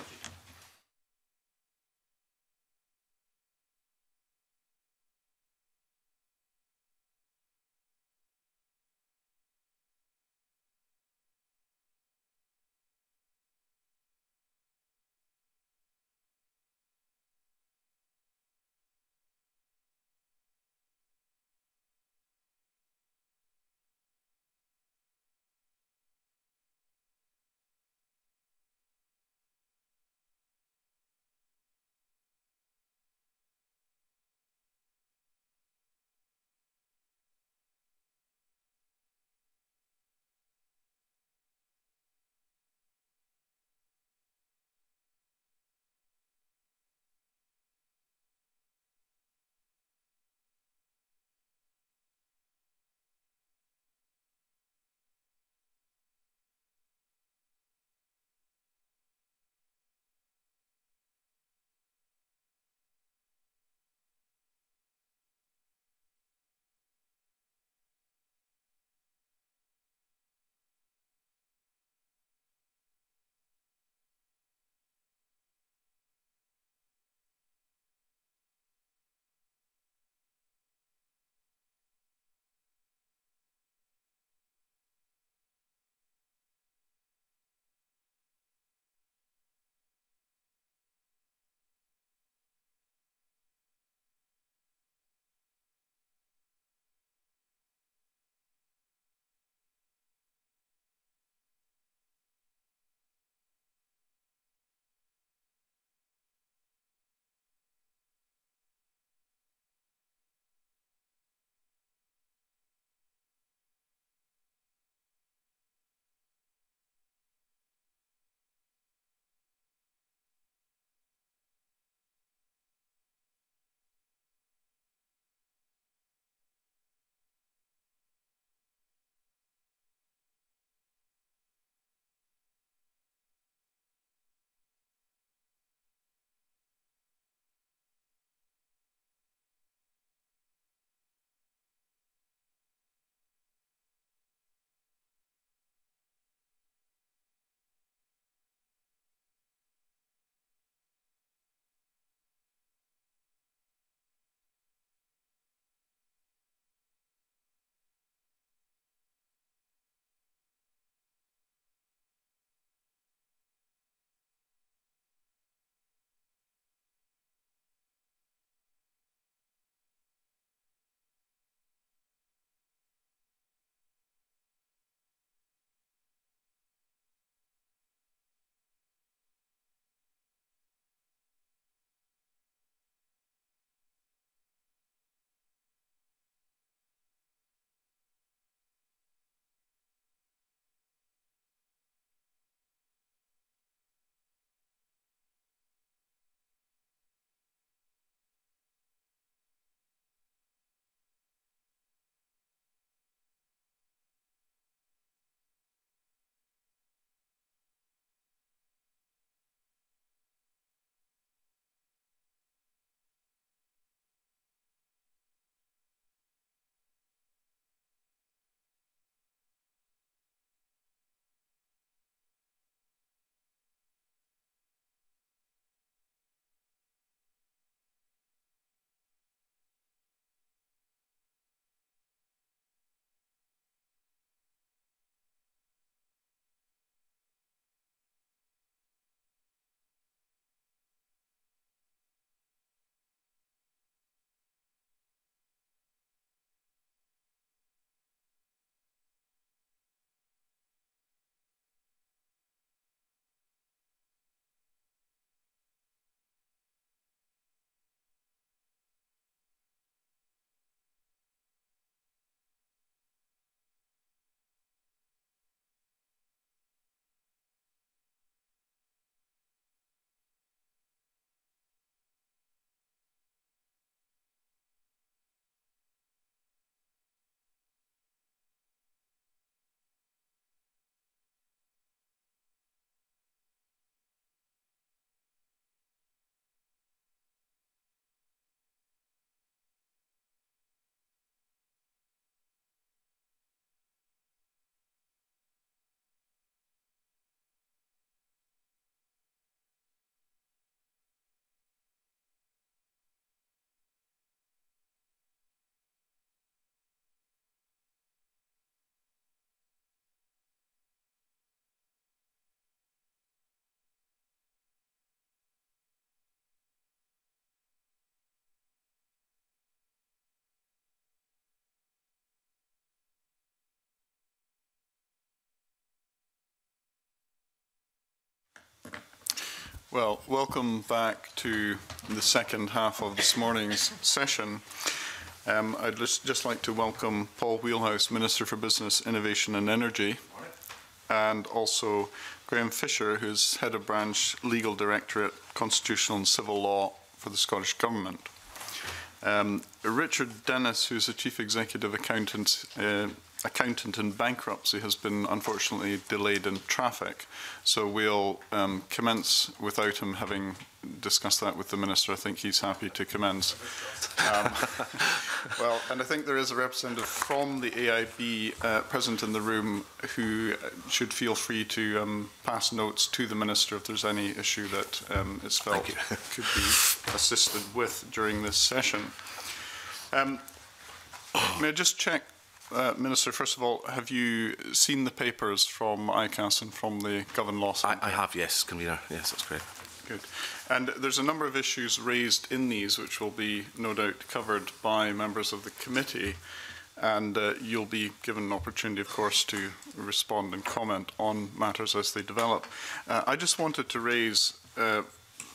Well, welcome back to the second half of this morning's session. Um, I'd just, just like to welcome Paul Wheelhouse, Minister for Business, Innovation and Energy, and also Graham Fisher, who's Head of Branch Legal Directorate, Constitutional and Civil Law for the Scottish Government. Um, Richard Dennis, who's the Chief Executive Accountant, uh, accountant in bankruptcy, has been unfortunately delayed in traffic. So we'll um, commence without him having discussed that with the Minister. I think he's happy to commence. Um, well, and I think there is a representative from the A I B uh, present in the room who should feel free to um, pass notes to the Minister if there's any issue that um, is felt could be assisted with during this session. Um, may I just check, Uh, Minister, first of all, have you seen the papers from I C A S and from the Govan Law Centre? I, I have, yes, Convener. Yes, that's great. Good. And there's a number of issues raised in these which will be, no doubt, covered by members of the committee. And uh, you'll be given an opportunity, of course, to respond and comment on matters as they develop. Uh, I just wanted to raise uh,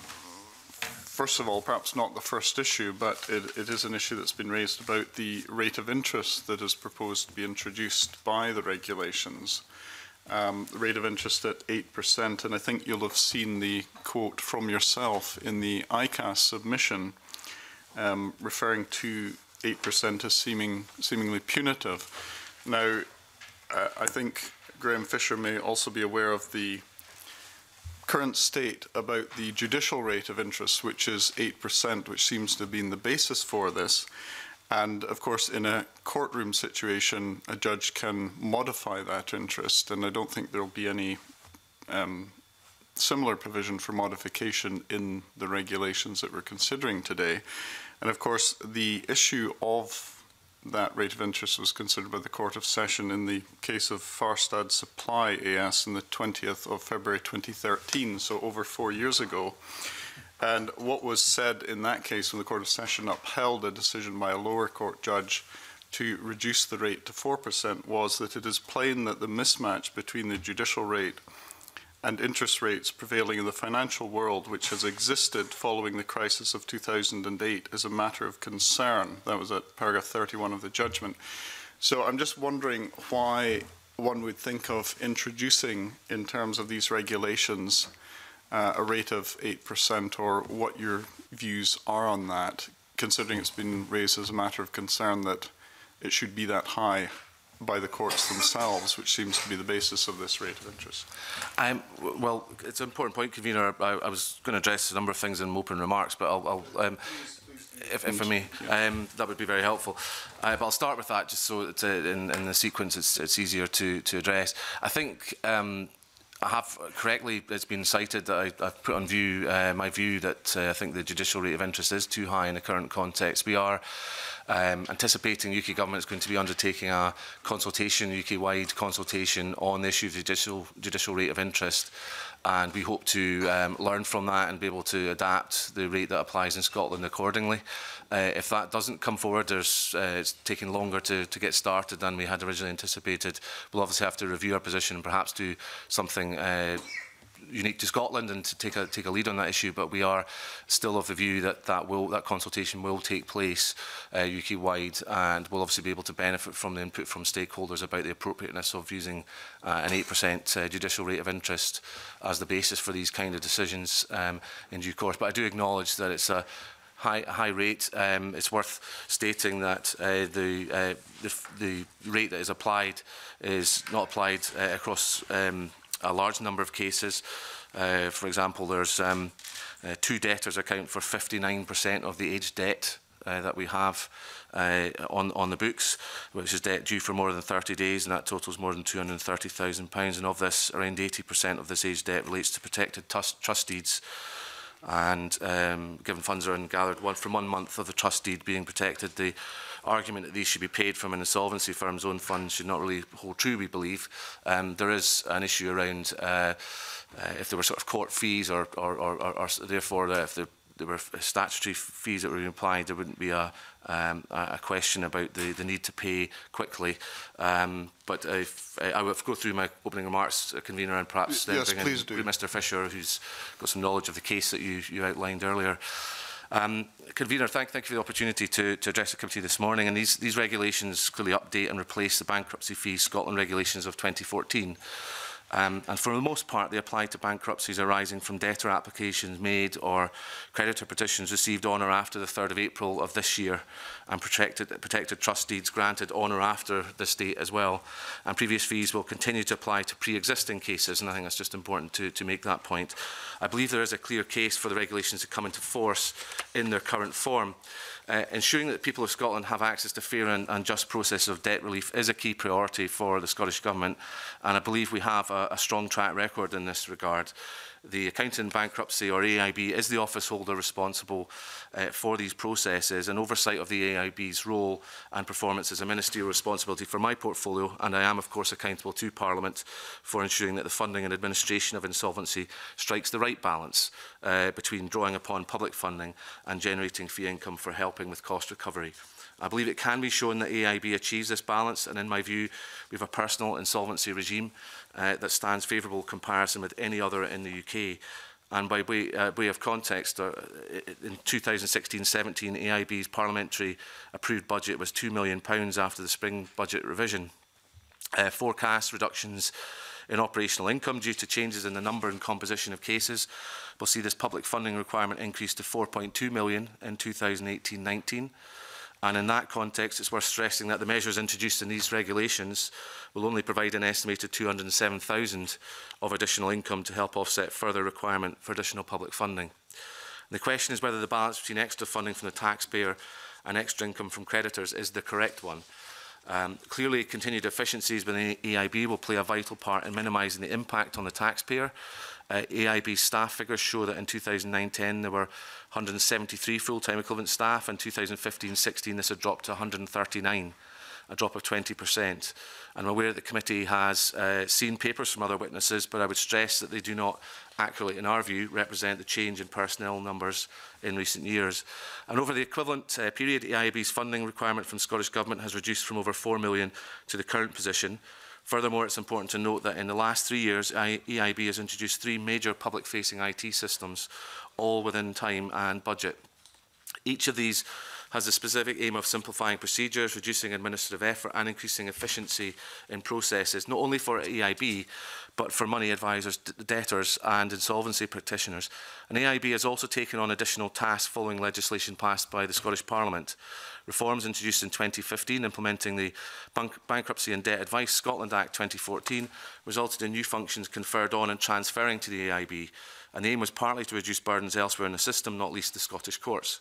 first of all, perhaps not the first issue, but it, it is an issue that's been raised about the rate of interest that is proposed to be introduced by the regulations. Um, the rate of interest at eight percent, and I think you'll have seen the quote from yourself in the I C A S submission um, referring to eight percent as seeming, seemingly punitive. Now, uh, I think Graham Fisher may also be aware of the current state about the judicial rate of interest, which is eight percent, which seems to have been the basis for this. And of course, in a courtroom situation, a judge can modify that interest, and I don't think there will be any um, similar provision for modification in the regulations that we're considering today. And of course, the issue of that rate of interest was considered by the Court of Session in the case of Farstad Supply A S on the twentieth of February twenty thirteen, so over four years ago. And what was said in that case when the Court of Session upheld a decision by a lower court judge to reduce the rate to four percent was that it is plain that the mismatch between the judicial rate and interest rates prevailing in the financial world, which has existed following the crisis of two thousand eight, is a matter of concern. That was at paragraph thirty-one of the judgment. So I'm just wondering why one would think of introducing, in terms of these regulations, uh, a rate of eight percent, or what your views are on that, considering it's been raised as a matter of concern that it should be that high by the courts themselves, which seems to be the basis of this rate of interest. Um, well, it's an important point, Convener. I, I was going to address a number of things in open remarks, but I'll, I'll um, if, if I may, um, that would be very helpful. Uh, but I'll start with that just so that uh, in, in the sequence it's, it's easier to, to address. I think um, I have correctly, it's been cited that I, I've put on view uh, my view that uh, I think the judicial rate of interest is too high in the current context. We are Um, anticipating the U K Government is going to be undertaking a consultation, U K-wide consultation on the issue of judicial, judicial rate of interest, and we hope to um, learn from that and be able to adapt the rate that applies in Scotland accordingly. Uh, if that doesn't come forward, there's, uh, it's taking longer to, to get started than we had originally anticipated. We'll obviously have to review our position and perhaps do something uh, unique to Scotland and to take a take a lead on that issue, but we are still of the view that that will that consultation will take place uh, U K wide, and we'll obviously be able to benefit from the input from stakeholders about the appropriateness of using uh, an eight percent uh, judicial rate of interest as the basis for these kind of decisions um, in due course. But I do acknowledge that it's a high high rate. Um, it's worth stating that uh, the, uh, the the rate that is applied is not applied uh, across Um, a large number of cases. Uh, for example, there's um, uh, two debtors account for fifty-nine percent of the age debt uh, that we have uh, on, on the books, which is debt due for more than thirty days, and that totals more than two hundred and thirty thousand pounds. And of this, around eighty percent of this age debt relates to protected trust, trust deeds. And um, given funds are ungathered one, from one month of the trust deed being protected, the argument that these should be paid from an insolvency firm's own funds should not really hold true, we believe. Um, there is an issue around uh, uh, if there were sort of court fees or, or, or, or, or therefore uh, if the there were statutory fees that were being applied, there wouldn't be a, um, a question about the, the need to pay quickly. Um, but if, I will go through my opening remarks, uh, Convener, and perhaps then yes, bring please in do. Mister Fisher, who's got some knowledge of the case that you, you outlined earlier. Um, Convener, thank, thank you for the opportunity to, to address the committee this morning. And these, these regulations clearly update and replace the Bankruptcy Fees Scotland regulations of twenty fourteen. Um, and for the most part, they apply to bankruptcies arising from debtor applications made or creditor petitions received on or after the third of April of this year, and protected, protected trust deeds granted on or after this date as well. And previous fees will continue to apply to pre-existing cases, and I think that's just important to, to make that point. I believe there is a clear case for the regulations to come into force in their current form. Uh, ensuring that the people of Scotland have access to fair and, and just process of debt relief is a key priority for the Scottish Government, and I believe we have a, a strong track record in this regard. The Accountant in Bankruptcy, or A I B, is the office holder responsible uh, for these processes, and oversight of the A I B's role and performance is a ministerial responsibility for my portfolio, and I am of course accountable to Parliament for ensuring that the funding and administration of insolvency strikes the right balance uh, between drawing upon public funding and generating fee income for helping with cost recovery. I believe it can be shown that A I B achieves this balance, and in my view, we have a personal insolvency regime uh, that stands favourable comparison with any other in the U K. And by way, uh, way of context, uh, in two thousand sixteen seventeen, A I B's parliamentary approved budget was two million pounds after the spring budget revision. Uh, forecast reductions in operational income due to changes in the number and composition of cases will see this public funding requirement increase to four point two million in two thousand eighteen nineteen. And in that context, it's worth stressing that the measures introduced in these regulations will only provide an estimated two hundred and seven thousand of additional income to help offset further requirement for additional public funding. And the question is whether the balance between extra funding from the taxpayer and extra income from creditors is the correct one. Um, clearly, continued efficiencies within A I B will play a vital part in minimising the impact on the taxpayer. Uh, A I B staff figures show that in two thousand nine ten there were one hundred and seventy-three full-time equivalent staff, and two thousand fifteen sixteen this had dropped to one hundred and thirty-nine, a drop of twenty percent. And I'm aware that the committee has uh, seen papers from other witnesses, but I would stress that they do not accurately, in our view, represent the change in personnel numbers in recent years. And over the equivalent uh, period, A I B's funding requirement from Scottish Government has reduced from over four million to the current position. Furthermore, it's important to note that in the last three years, A I B has introduced three major public-facing I T systems, all within time and budget. Each of these has the specific aim of simplifying procedures, reducing administrative effort and increasing efficiency in processes, not only for A I B, but for money advisors, debtors and insolvency practitioners. And A I B has also taken on additional tasks following legislation passed by the Scottish Parliament. Reforms introduced in twenty fifteen, implementing the Bank Bankruptcy and Debt Advice Scotland Act twenty fourteen, resulted in new functions conferred on and transferring to the A I B. And the aim was partly to reduce burdens elsewhere in the system, not least the Scottish courts.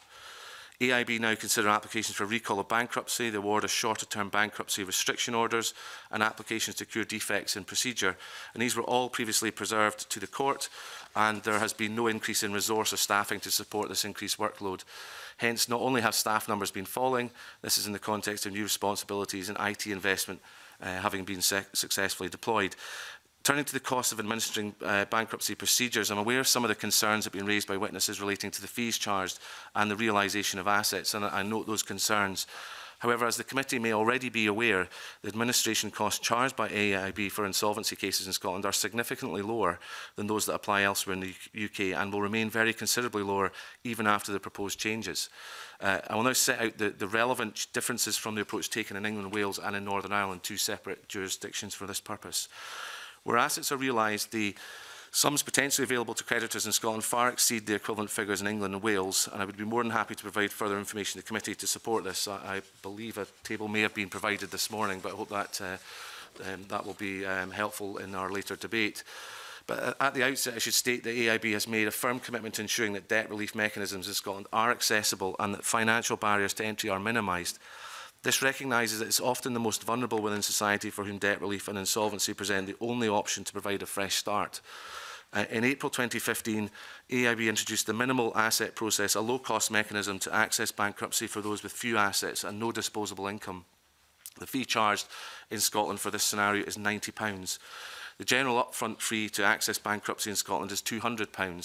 A I B now consider applications for recall of bankruptcy, the award of shorter-term bankruptcy restriction orders, and applications to cure defects in procedure. And these were all previously preserved to the court, and there has been no increase in resource or staffing to support this increased workload. Hence, not only have staff numbers been falling, this is in the context of new responsibilities and I T investment uh, having been successfully deployed. Turning to the cost of administering uh, bankruptcy procedures, I'm aware of some of the concerns that have been raised by witnesses relating to the fees charged and the realisation of assets, and I note those concerns. However, as the committee may already be aware, the administration costs charged by A I B for insolvency cases in Scotland are significantly lower than those that apply elsewhere in the U K, and will remain very considerably lower even after the proposed changes. Uh, I will now set out the, the relevant differences from the approach taken in England, Wales and in Northern Ireland, two separate jurisdictions for this purpose. Where assets are realised, the sums potentially available to creditors in Scotland far exceed the equivalent figures in England and Wales, and I would be more than happy to provide further information to the committee to support this. I, I believe a table may have been provided this morning, but I hope that uh, um, that will be um, helpful in our later debate. But at the outset, I should state that A I B has made a firm commitment to ensuring that debt relief mechanisms in Scotland are accessible and that financial barriers to entry are minimised. This recognises that it's often the most vulnerable within society for whom debt relief and insolvency present the only option to provide a fresh start. Uh, in April twenty fifteen, A I B introduced the minimal asset process, a low-cost mechanism to access bankruptcy for those with few assets and no disposable income. The fee charged in Scotland for this scenario is ninety pounds. The general upfront fee to access bankruptcy in Scotland is two hundred pounds,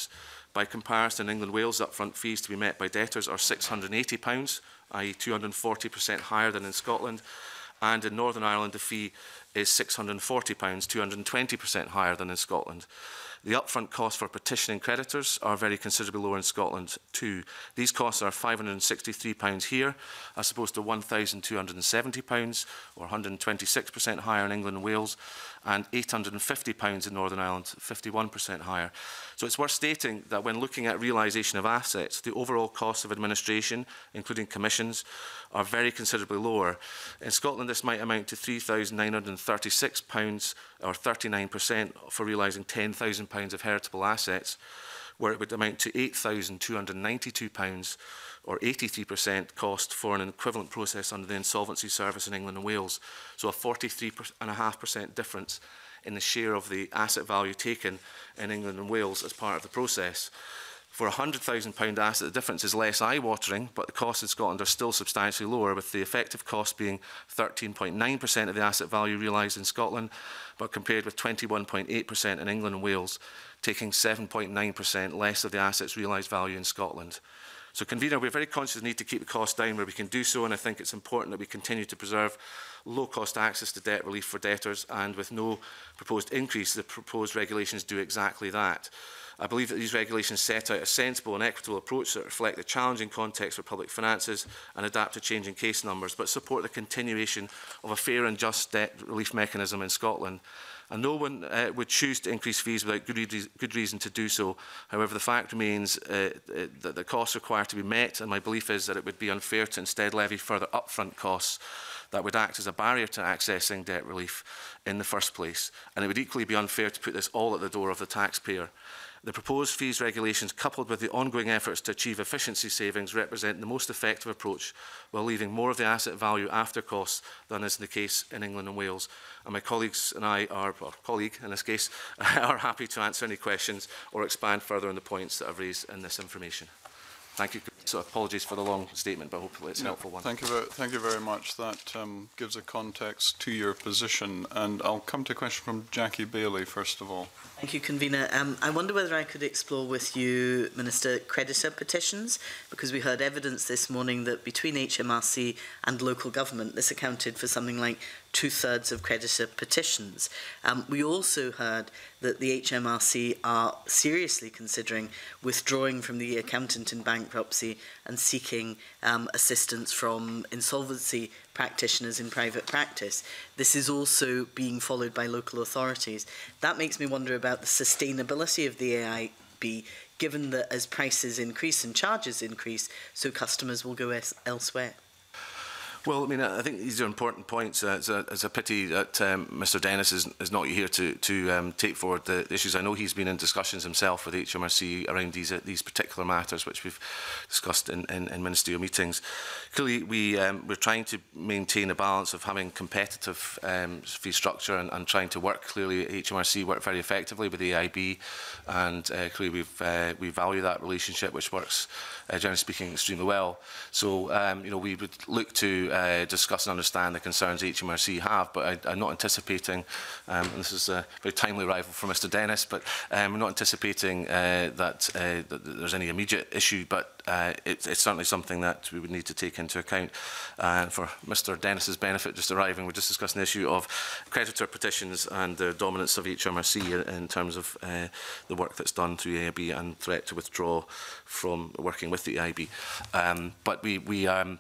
By comparison, in England and Wales, upfront fees to be met by debtors are six hundred and eighty pounds, that is two hundred and forty percent higher than in Scotland. And in Northern Ireland, the fee is six hundred and forty pounds, two hundred and twenty percent higher than in Scotland. The upfront costs for petitioning creditors are very considerably lower in Scotland too. These costs are five hundred and sixty-three pounds here, as opposed to one thousand two hundred and seventy pounds, or one hundred and twenty-six percent higher in England and Wales, and eight hundred and fifty pounds in Northern Ireland, fifty-one percent higher. So it's worth stating that when looking at realisation of assets, the overall costs of administration, including commissions, are very considerably lower. In Scotland, this might amount to three thousand nine hundred and thirty-six pounds, or thirty-nine percent for realising ten thousand pounds of heritable assets, where it would amount to eight thousand two hundred and ninety-two pounds, or eighty-three percent cost for an equivalent process under the Insolvency Service in England and Wales. So a forty-three point five percent difference in the share of the asset value taken in England and Wales as part of the process. For a one hundred thousand pound asset, the difference is less eye-watering, but the costs in Scotland are still substantially lower, with the effective cost being thirteen point nine percent of the asset value realised in Scotland, but compared with twenty-one point eight percent in England and Wales, taking seven point nine percent less of the asset's realised value in Scotland. So, Convener, we're very conscious of the need to keep the cost down where we can do so, and I think it's important that we continue to preserve low-cost access to debt relief for debtors, and with no proposed increase, the proposed regulations do exactly that. I believe that these regulations set out a sensible and equitable approach that reflect the challenging context for public finances and adapt to changing case numbers, but support the continuation of a fair and just debt relief mechanism in Scotland. And no one uh, would choose to increase fees without good, re good reason to do so. However, the fact remains uh, uh, that the costs required to be met, and my belief is that it would be unfair to instead levy further upfront costs that would act as a barrier to accessing debt relief in the first place. And it would equally be unfair to put this all at the door of the taxpayer. The proposed fees regulations, coupled with the ongoing efforts to achieve efficiency savings, represent the most effective approach, while leaving more of the asset value after costs than is the case in England and Wales. And my colleagues and I, are, or colleague in this case, are happy to answer any questions or expand further on the points that I've raised in this information. Thank you. So apologies for the long statement, but hopefully it's a no, helpful one. Thank you, very, thank you very much. That um, gives a context to your position. And I'll come to a question from Jackie Bailey, first of all. Thank you, Convener. Um, I wonder whether I could explore with you, Minister, creditor petitions, because we heard evidence this morning that between H M R C and local government, this accounted for something like two-thirds of creditor petitions. Um, we also heard that the H M R C are seriously considering withdrawing from the accountant in bankruptcy and seeking um, assistance from insolvency practitioners in private practice. This is also being followed by local authorities. That makes me wonder about the sustainability of the A I B, given that as prices increase and charges increase, so customers will go elsewhere. Well, I mean, I think these are important points. Uh, it's, a, it's a pity that um, Mr Dennis is, is not here to, to um, take forward the issues. I know he's been in discussions himself with H M R C around these, uh, these particular matters, which we've discussed in, in, in ministerial meetings. Clearly, we, um, we're trying to maintain a balance of having competitive um, fee structure and, and trying to work. Clearly, H M R C work very effectively with the A I B, and uh, clearly we've, uh, we value that relationship, which works, uh, generally speaking, extremely well. So, um, you know, we would look to Uh, discuss and understand the concerns H M R C have, but I, I'm not anticipating, um, and this is a very timely arrival for Mr Dennis, but um, I'm not anticipating uh, that, uh, that there's any immediate issue, but uh, it, it's certainly something that we would need to take into account. And uh, for Mr Dennis's benefit, just arriving, we're just discussing the issue of creditor petitions and the dominance of H M R C in, in terms of uh, the work that's done through A I B and threat to withdraw from working with the A I B. Um, but we, we um,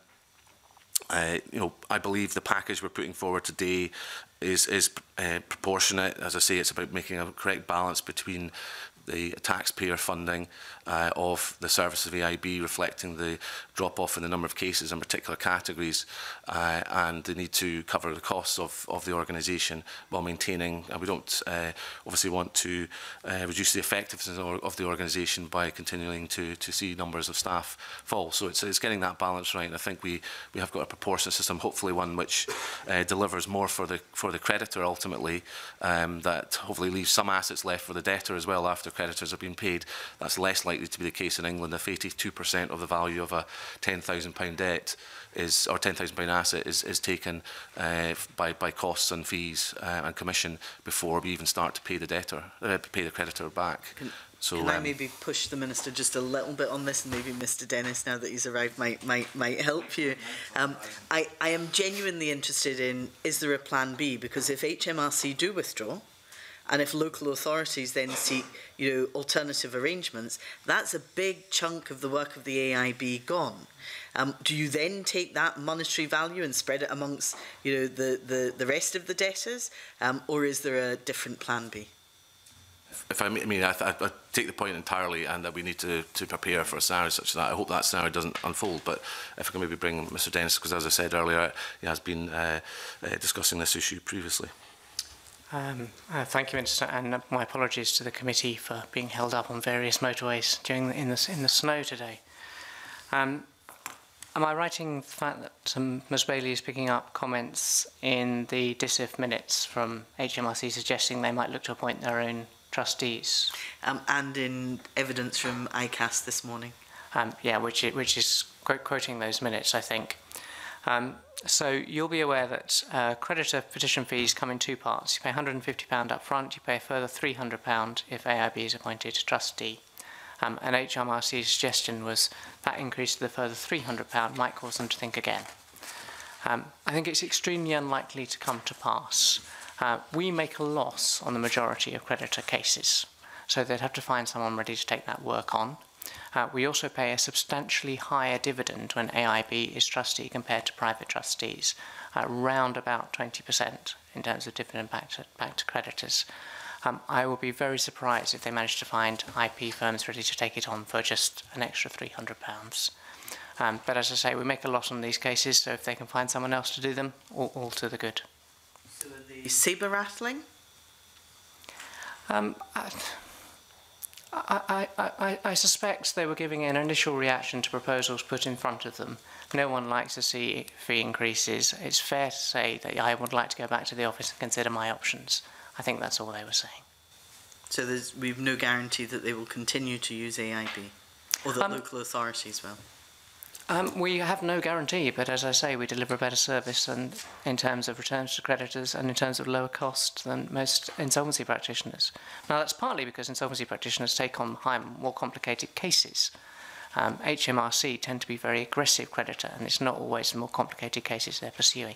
Uh, you know, I believe the package we're putting forward today is, is uh, proportionate. As I say, it's about making a correct balance between the taxpayer funding uh, of the service of A I B, reflecting the drop-off in the number of cases in particular categories, uh, and the need to cover the costs of, of the organisation while maintaining, and we don't uh, obviously want to uh, reduce the effectiveness of the organisation by continuing to, to see numbers of staff fall. So it's, it's getting that balance right, and I think we, we have got a proportionate system, hopefully one which uh, delivers more for the, for the creditor ultimately, um, that hopefully leaves some assets left for the debtor as well after of creditors have been paid. That's less likely to be the case in England if eighty-two percent of the value of a ten thousand pound debt is, or ten thousand pound asset is, is taken uh, by, by costs and fees uh, and commission before we even start to pay the debtor, uh, pay the creditor back. Can, so, can I um, maybe push the Minister just a little bit on this, and maybe Mr Dennis, now that he's arrived, might, might, might help you. Um, I, I am genuinely interested in, is there a plan B? Because if H M R C do withdraw, and if local authorities then seek, you know, alternative arrangements, that's a big chunk of the work of the A I B gone. Um, do you then take that monetary value and spread it amongst, you know, the, the, the rest of the debtors, um, or is there a different plan B? If I mean, I, I, I take the point entirely, and that we need to, to prepare for a scenario such that I hope that scenario doesn't unfold. But if I can maybe bring Mr Dennis, because as I said earlier, he has been uh, uh, discussing this issue previously. Um, uh, thank you, Minister, and my apologies to the committee for being held up on various motorways during the, in the in the snow today. Um, am I right in the fact that um, Miz Bailey is picking up comments in the D I S I F minutes from H M R C suggesting they might look to appoint their own trustees? Um, and in evidence from I C A S this morning. Um, yeah, which is, which is quote, quoting those minutes, I think. Um, so you'll be aware that uh, creditor petition fees come in two parts. You pay one hundred and fifty pounds up front, you pay a further three hundred pounds if A I B is appointed trustee. Um, and H M R C's suggestion was that increase to the further three hundred pounds might cause them to think again. Um, I think it's extremely unlikely to come to pass. Uh, we make a loss on the majority of creditor cases, so they'd have to find someone ready to take that work on. Uh, we also pay a substantially higher dividend when A I B is trustee compared to private trustees, uh, around about twenty percent in terms of dividend back to, back to creditors. Um, I will be very surprised if they manage to find I P firms ready to take it on for just an extra three hundred pounds. Um, but as I say, we make a loss on these cases, so if they can find someone else to do them, all, all to the good. So are the sabre rattling? Um, I, I, I, I, I suspect they were giving an initial reaction to proposals put in front of them. No one likes to see fee increases. It's fair to say that I would like to go back to the office and consider my options. I think that's all they were saying. So there's, we've no guarantee that they will continue to use A I B, or that um, local authorities will? Um, we have no guarantee, but as I say, we deliver a better service and in terms of returns to creditors and in terms of lower cost than most insolvency practitioners. Now, that's partly because insolvency practitioners take on higher, more complicated cases. Um, H M R C tend to be very aggressive creditor, and it's not always the more complicated cases they're pursuing.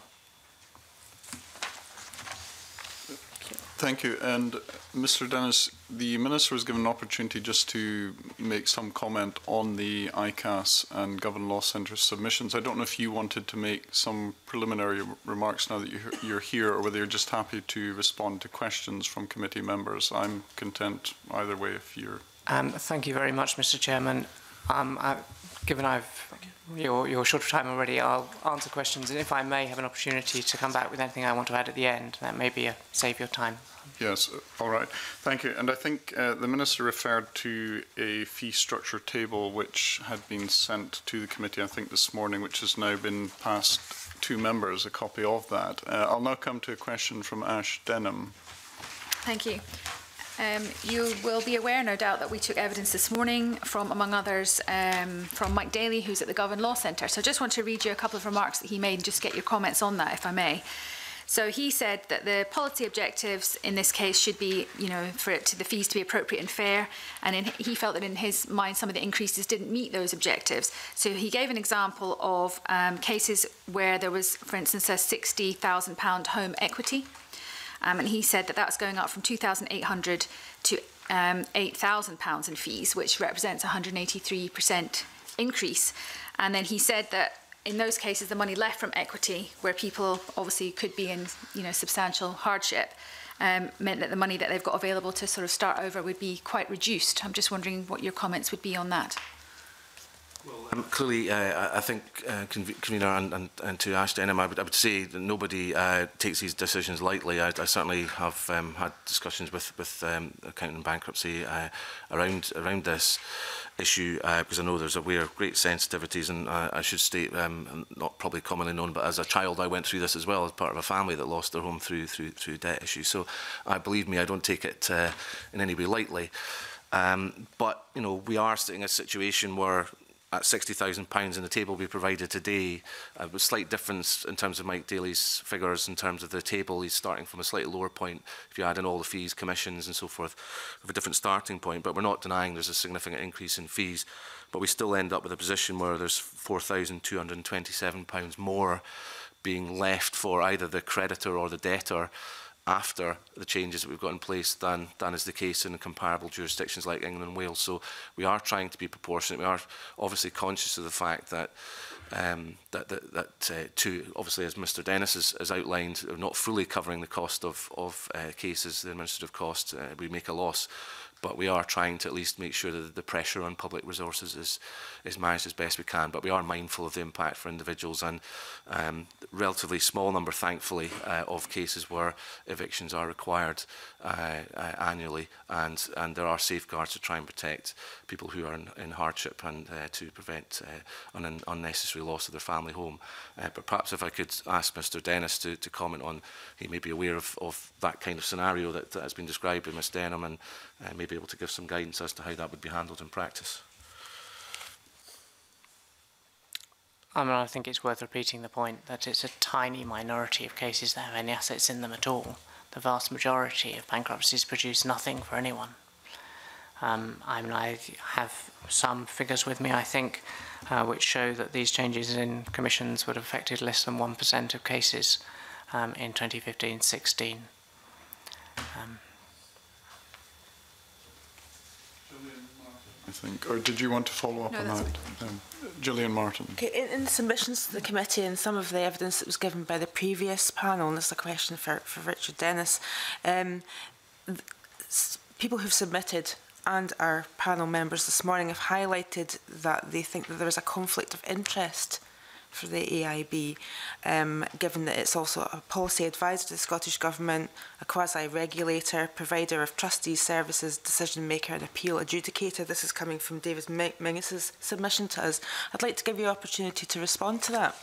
Thank you. And Mr Dennis, the Minister was given an opportunity just to make some comment on the I C A S and Govan Law Centre submissions. I don't know if you wanted to make some preliminary remarks now that you're here, or whether you're just happy to respond to questions from committee members. I'm content either way if you're... Um, thank you very much, Mr Chairman. Um, I, given I've your, your short time already, I'll answer questions, and if I may have an opportunity to come back with anything I want to add at the end, that may be a save your time. Yes, all right. Thank you. And I think uh, the Minister referred to a fee structure table which had been sent to the committee, I think, this morning, which has now been passed to members, a copy of that. Uh, I'll now come to a question from Ash Denham. Thank you. Um, you will be aware, no doubt, that we took evidence this morning from, among others, um, from Mike Dailly, who's at the Govan Law Centre. So I just want to read you a couple of remarks that he made and just get your comments on that, if I may. So he said that the policy objectives in this case should be, you know, for it to, the fees to be appropriate and fair. And in, he felt that in his mind, some of the increases didn't meet those objectives. So he gave an example of um, cases where there was, for instance, a sixty thousand pound home equity. Um, and he said that that's going up from two thousand eight hundred to um, eight thousand pounds in fees, which represents a one hundred and eighty-three percent increase. And then he said that in those cases, the money left from equity, where people obviously could be in, you know, substantial hardship, um, meant that the money that they've got available to sort of start over would be quite reduced. I'm just wondering what your comments would be on that. Well, um, clearly, uh, I think, uh, Convener, and, and, and to Ash Denham, I would, I would say that nobody uh, takes these decisions lightly. I, I certainly have um, had discussions with, with um, accounting and bankruptcy uh, around, around this issue, uh, because I know there's aware of great sensitivities, and uh, I should state, um, not probably commonly known, but as a child I went through this as well, as part of a family that lost their home through, through, through debt issues. So, uh, believe me, I don't take it uh, in any way lightly. Um, but, you know, we are sitting in a situation where at sixty thousand pounds in the table we provided today, uh, with slight difference in terms of Mike Daly's figures in terms of the table. He's starting from a slightly lower point if you add in all the fees, commissions and so forth, with a different starting point. But we're not denying there's a significant increase in fees. But we still end up with a position where there's four thousand two hundred and twenty-seven pounds more being left for either the creditor or the debtor after the changes that we've got in place than, than is the case in comparable jurisdictions like England and Wales. So we are trying to be proportionate. We are obviously conscious of the fact that, um, that, that, that uh, to, obviously, as Mr Dennis has, has outlined, not fully covering the cost of, of uh, cases, the administrative cost, uh, we make a loss. But we are trying to at least make sure that the pressure on public resources is, is managed as best we can. But we are mindful of the impact for individuals, and um, relatively small number, thankfully, uh, of cases where evictions are required uh, uh, annually, and, and there are safeguards to try and protect people who are in, in hardship and uh, to prevent uh, an unnecessary loss of their family home. Uh, but perhaps if I could ask Mr Dennis to, to comment on, he may be aware of, of that kind of scenario that, that has been described by Miz Denham, and uh, maybe able to give some guidance as to how that would be handled in practice. I mean, I think it's worth repeating the point that it's a tiny minority of cases that have any assets in them at all. The vast majority of bankruptcies produce nothing for anyone. Um, I mean, I have some figures with me, I think, uh, which show that these changes in commissions would have affected less than one percent of cases um, in twenty fifteen sixteen. Um, I think, or did you want to follow up no, on that? Um, Gillian Martin. Okay, in, in the submissions to the committee and some of the evidence that was given by the previous panel, and this is a question for, for Richard Dennis, um, people who've submitted and our panel members this morning have highlighted that they think that there is a conflict of interest for the A I B, um, given that it's also a policy advisor to the Scottish Government, a quasi-regulator, provider of trustees services, decision maker and appeal adjudicator. This is coming from David Mingus's submission to us. I'd like to give you an opportunity to respond to that.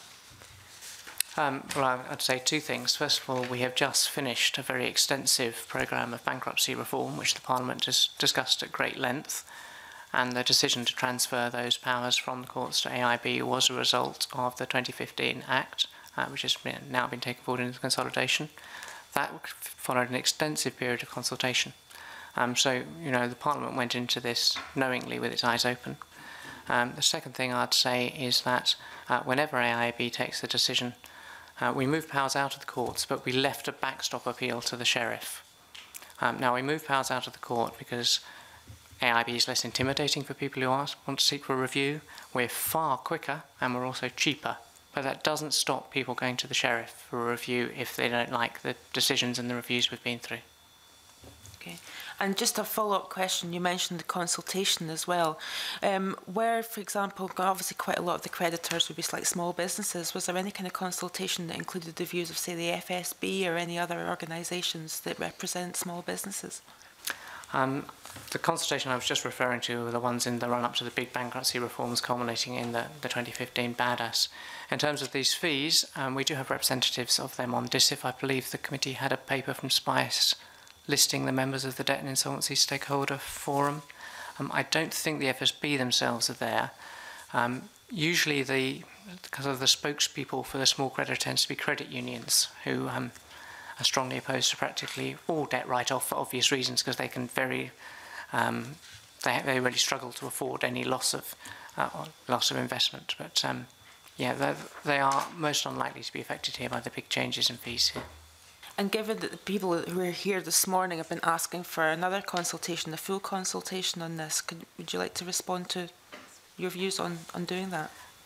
Um, well, I'd say two things. First of all, we have just finished a very extensive programme of bankruptcy reform, which the Parliament has discussed at great length. And the decision to transfer those powers from the courts to A I B was a result of the twenty fifteen Act, uh, which has been, now been taken forward into consolidation. That followed an extensive period of consultation. Um, so, you know, the Parliament went into this knowingly with its eyes open. Um, the second thing I'd say is that uh, whenever A I B takes the decision, uh, we move powers out of the courts, but we left a backstop appeal to the sheriff. Um, now, we move powers out of the court because A I B is less intimidating for people who ask, want to seek for a review. We're far quicker and we're also cheaper. But that doesn't stop people going to the sheriff for a review if they don't like the decisions and the reviews we've been through. Okay. And just a follow-up question, you mentioned the consultation as well. Um, where, for example, obviously quite a lot of the creditors would be like small businesses, was there any kind of consultation that included the views of, say, the F S B or any other organisations that represent small businesses? Um, the consultation I was just referring to were the ones in the run-up to the big bankruptcy reforms culminating in the, the twenty fifteen Badass. In terms of these fees, um, we do have representatives of them on D I S I F. I believe the committee had a paper from SPICE listing the members of the Debt and Insolvency Stakeholder Forum. Um, I don't think the F S B themselves are there. Um, usually the, because of the spokespeople for the small creditor tends to be credit unions who um, are strongly opposed to practically all debt write-off for obvious reasons, because they can very, um, they, they really struggle to afford any loss of uh, loss of investment. But um, yeah, they are most unlikely to be affected here by the big changes in fees here. And given that the people who are here this morning have been asking for another consultation, a full consultation on this, could, would you like to respond to your views on, on doing that?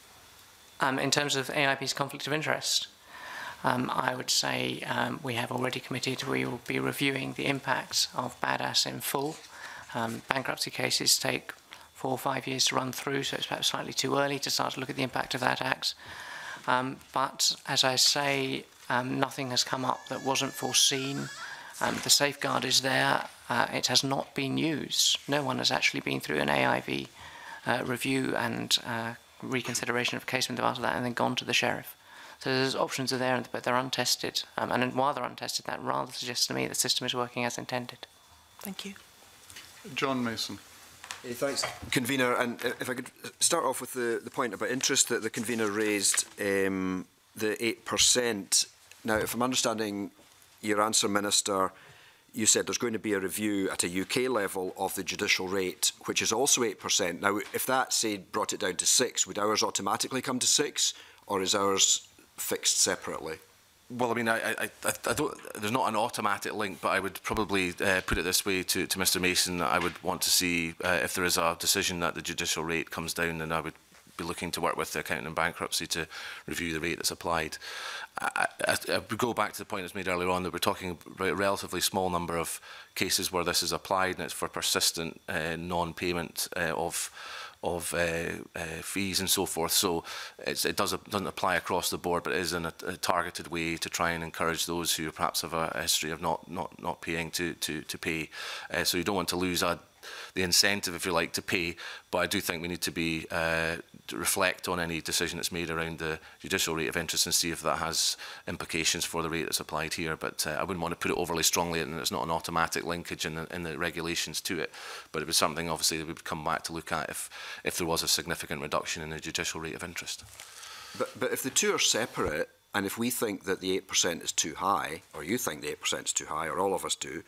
Um, in terms of A I B's conflict of interest, Um, I would say um, we have already committed, we will be reviewing the impacts of Badass in full. Um, bankruptcy cases take four or five years to run through, so it's perhaps slightly too early to start to look at the impact of that act. Um, but as I say, um, nothing has come up that wasn't foreseen. Um, the safeguard is there. Uh, it has not been used. No one has actually been through an A I B uh, review and uh, reconsideration of a case when they've asked that and then gone to the sheriff. So there's options are there, but they're untested. Um, and while they're untested, that rather suggests to me the system is working as intended. Thank you. John Mason. Hey, thanks, Convener. And if I could start off with the, the point about interest that the Convener raised, um, the eight percent. Now, if I'm understanding your answer, Minister, you said there's going to be a review at a U K level of the judicial rate, which is also eight percent. Now, if that, say, brought it down to six, would ours automatically come to six, or is ours fixed separately? Well, I mean, I, I, I, I don't. There's not an automatic link, but I would probably uh, put it this way to, to Mister Mason. I would want to see uh, if there is a decision that the judicial rate comes down, then I would be looking to work with the accountant in bankruptcy to review the rate that's applied. I, I, I would go back to the point that's made earlier on that we're talking about a relatively small number of cases where this is applied, and it's for persistent uh, non-payment uh, of of uh, uh, fees and so forth. So it's, it does, doesn't apply across the board, but it is in a, a targeted way to try and encourage those who perhaps have a history of not not not paying to to to pay. Uh, so you don't want to lose a the incentive, if you like, to pay, but I do think we need to be uh, to reflect on any decision that's made around the judicial rate of interest and see if that has implications for the rate that's applied here. But uh, I wouldn't want to put it overly strongly, and it's not an automatic linkage in the, in the regulations to it. But it was something, obviously, that we would come back to look at if if there was a significant reduction in the judicial rate of interest. But, but if the two are separate, and if we think that the eight percent is too high, or you think the eight percent is too high, or all of us do,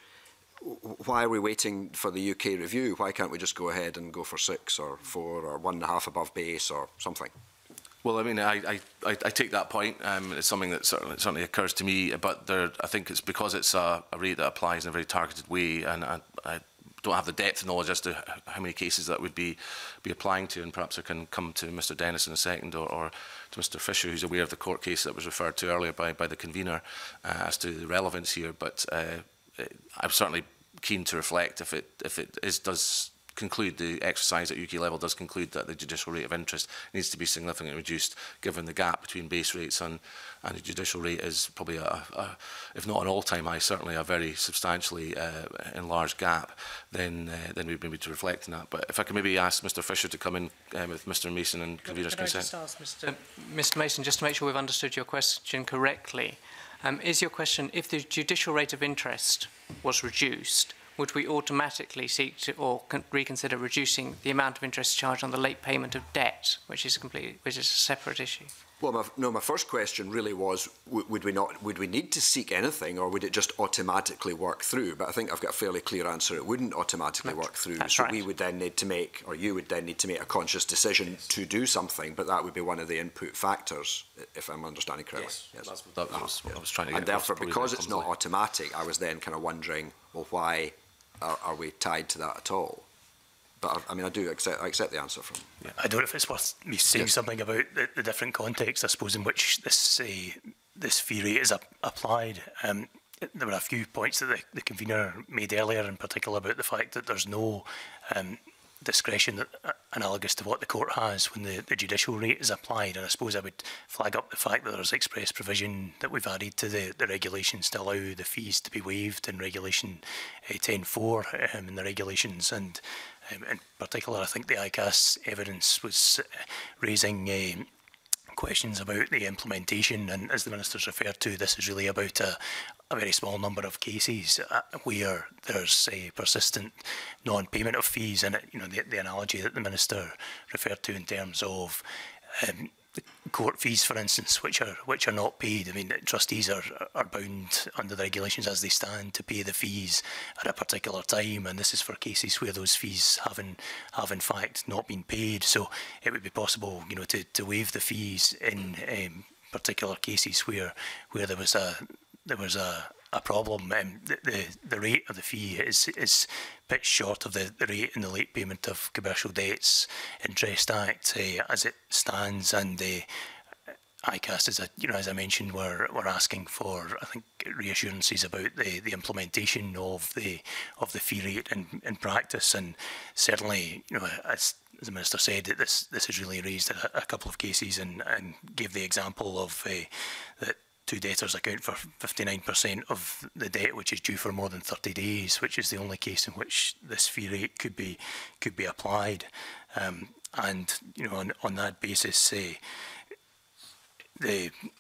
why are we waiting for the U K review? Why can't we just go ahead and go for six or four or one and a half above base or something? Well, I mean, I, I, I take that point. Um, it's something that certainly, certainly occurs to me, but there, I think it's because it's a, a rate that applies in a very targeted way, and I, I don't have the depth of knowledge as to how many cases that would be be applying to, and perhaps I can come to Mister Dennis in a second, or, or to Mister Fisher, who's aware of the court case that was referred to earlier by, by the convener uh, as to the relevance here. But uh, I'm certainly keen to reflect if it if it is does conclude the exercise at U K level does conclude that the judicial rate of interest needs to be significantly reduced, given the gap between base rates and and the judicial rate is probably a, a if not an all-time high, certainly a very substantially uh, enlarged gap. Then uh, then we'd maybe to reflect on that. But if I could maybe ask Mister Fisher to come in um, with Mister Mason and convener's consent. Could I just ask Mister Mister Mason, just to make sure we've understood your question correctly? Um, is your question, if the judicial rate of interest was reduced, would we automatically seek to or reconsider reducing the amount of interest charged on the late payment of debt, which is completely, which is a separate issue? Well, my, no, my first question really was, would we not, would we need to seek anything, or would it just automatically work through? But I think I've got a fairly clear answer. It wouldn't automatically work through. That's so right. we would then need to make, or you would then need to make a conscious decision to do something, but that would be one of the input factors, if I'm understanding correctly. Yes, yes. That's, that was what I was trying to get And therefore, across, because it's not automatic, I was then kind of wondering, well, why are, are we tied to that at all? But I, I mean, I do accept, I accept the answer from. Yeah. I don't know if it's worth me saying yes. something about the, the different contexts, I suppose, in which this uh, this fee rate is up, applied. Um, there were a few points that the, the convener made earlier, in particular about the fact that there's no um, discretion that, uh, analogous to what the court has when the, the judicial rate is applied. And I suppose I would flag up the fact that there's express provision that we've added to the, the regulations to allow the fees to be waived in Regulation uh, ten four um, in the regulations. And um, in particular, I think the I C A S evidence was uh, raising um, questions about the implementation. And as the Minister's referred to, this is really about a, a very small number of cases uh, where there's a persistent non-payment of fees. And, it, you know, the, the analogy that the Minister referred to in terms of um, the court fees, for instance, which are which are not paid. I mean, trustees are are bound under the regulations as they stand to pay the fees at a particular time, and this is for cases where those fees have in have in fact not been paid. So it would be possible, you know, to to waive the fees in um, particular cases where where there was a there was a a problem. Um, the, the the rate of the fee is is pitched short of the, the rate in the Late Payment of Commercial Debts Interest Act uh, as it stands, and the uh, I C A S, as a, you know, as I mentioned, we're we're asking for, I think, reassurances about the the implementation of the of the fee rate in in practice. And certainly, you know, as as the Minister said, that this this has really raised a, a couple of cases, and and gave the example of uh, that two debtors account for fifty-nine percent of the debt which is due for more than thirty days, which is the only case in which this fee rate could be could be applied. Um, and you know, on, on that basis, uh, the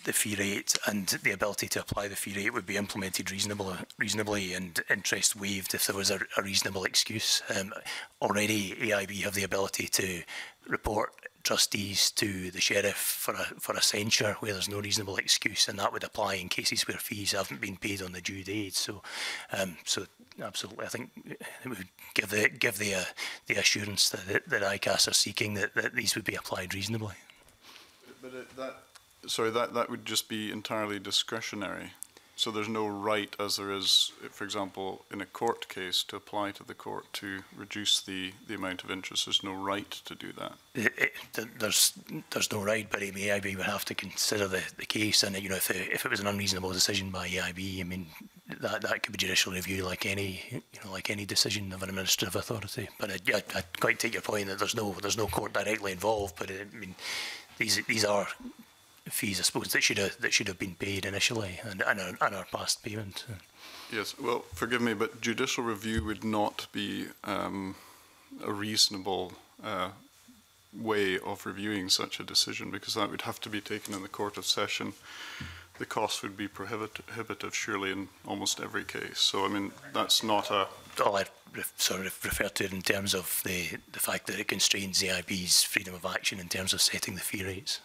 the fee rate and the ability to apply the fee rate would be implemented reasonable, reasonably and interest waived if there was a, a reasonable excuse. Um, already A I B have the ability to report trustees to the sheriff for a, for a censure where there's no reasonable excuse, and that would apply in cases where fees haven't been paid on the due date. So, um, so absolutely, I think it would give the give the uh, the assurance that that I C A S are seeking that, that these would be applied reasonably. But it, that, sorry, that that would just be entirely discretionary. So there's no right, as there is, for example, in a court case, to apply to the court to reduce the, the amount of interest. There's no right to do that. It, it, there's there's no right, but A I B would have to consider the, the case, and you know if it, if it was an unreasonable decision by A I B, I mean that that could be judicial review like any you know like any decision of an administrative authority. But I, I, I quite take your point that there's no there's no court directly involved, but it, I mean these these are fees, I suppose, that should have that should have been paid initially, and and our, and our past payment. Yes, well, forgive me, but judicial review would not be um, a reasonable uh, way of reviewing such a decision, because that would have to be taken in the Court of Session. The cost would be prohibitive, surely, in almost every case. So, I mean, that's not a... All I sort of refer to it in terms of the, the fact that it constrains A I B's freedom of action in terms of setting the fee rates.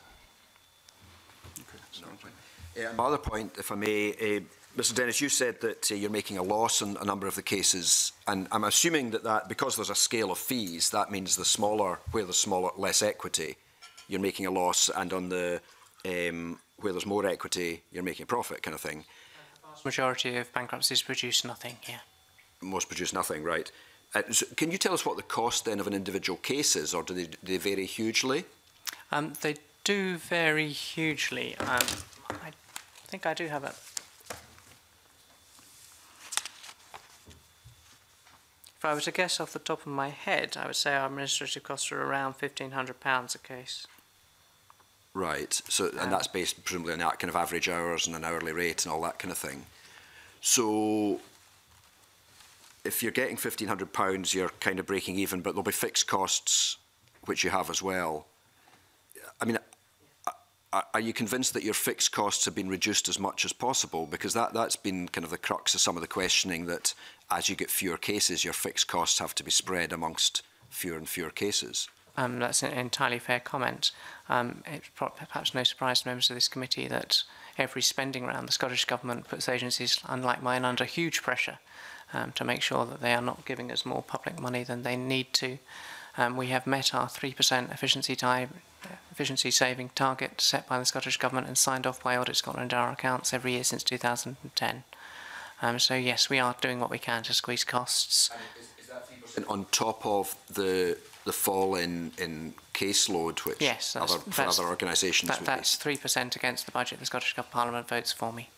Uh, my other point, if I may, uh, Mister Dennis, you said that uh, you're making a loss in a number of the cases, and I'm assuming that, that because there's a scale of fees, that means the smaller, where there's smaller, less equity, you're making a loss, and on the um, where there's more equity, you're making a profit, kind of thing. The vast majority of bankruptcies produce nothing. Yeah. Most produce nothing, right? Uh, so can you tell us what the cost then of an individual case is, or do they, do they vary hugely? Um, they do vary hugely. Um, I think I do have it. If I were to guess off the top of my head, I would say our administrative costs are around fifteen hundred pounds a case. Right. So, and um, that's based presumably on that kind of average hours and an hourly rate and all that kind of thing. So, if you're getting fifteen hundred pounds, you're kind of breaking even, but there'll be fixed costs, which you have as well. I mean, are you convinced that your fixed costs have been reduced as much as possible? Because that, that's been kind of the crux of some of the questioning, that as you get fewer cases, your fixed costs have to be spread amongst fewer and fewer cases. Um, that's an entirely fair comment. Um, it's perhaps no surprise to members of this committee that every spending round, the Scottish Government puts agencies, unlike mine, under huge pressure um, to make sure that they are not giving us more public money than they need to. Um, we have met our three percent efficiency time, efficiency saving target set by the Scottish Government and signed off by Audit Scotland in our accounts every year since two thousand ten. Um, so yes, we are doing what we can to squeeze costs. And is, is that three percent on top of the the fall in, in caseload, which yes, that's, other, for that's, other organisations that, would that's three percent against the budget the Scottish Parliament votes for me.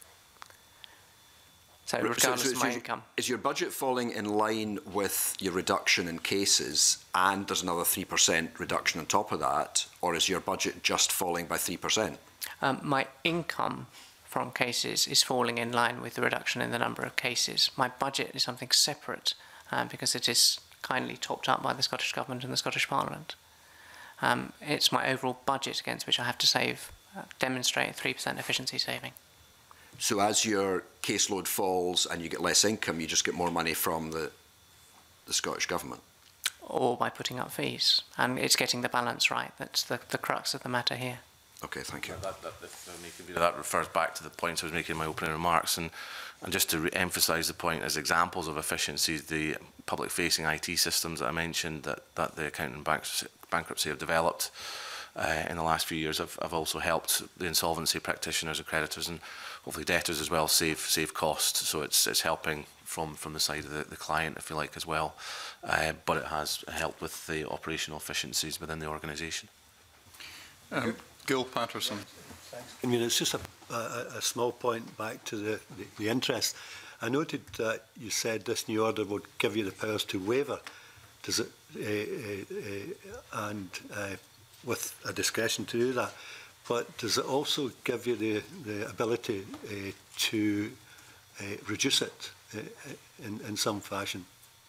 So regardless so, so, of my so income. Is your budget falling in line with your reduction in cases, and there's another three percent reduction on top of that, or is your budget just falling by three percent? Um, my income from cases is falling in line with the reduction in the number of cases. My budget is something separate um, because it is kindly topped up by the Scottish Government and the Scottish Parliament. Um, it's my overall budget against which I have to save, uh, demonstrate a three percent efficiency saving. So as your caseload falls and you get less income, you just get more money from the, the Scottish Government? Or by putting up fees. And it's getting the balance right. That's the, the crux of the matter here. Okay, thank you. That, that, that, that refers back to the points I was making in my opening remarks. And, and just to re-emphasise the point, as examples of efficiencies, the public-facing I T systems that I mentioned that, that the accounting and bankruptcy, bankruptcy have developed uh, in the last few years have, have also helped the insolvency practitioners and creditors and hopefully debtors as well save save costs. So it's it's helping from from the side of the, the client, if you like, as well. Uh, but it has helped with the operational efficiencies within the organisation. Um, Gil Patterson. I mean, it's just a, a, a small point back to the, the, the interest. I noted that you said this new order would give you the powers to waiver. Does it, uh, uh, uh, and uh, with a discretion to do that. But does it also give you the, the ability uh, to uh, reduce it uh, in, in some fashion?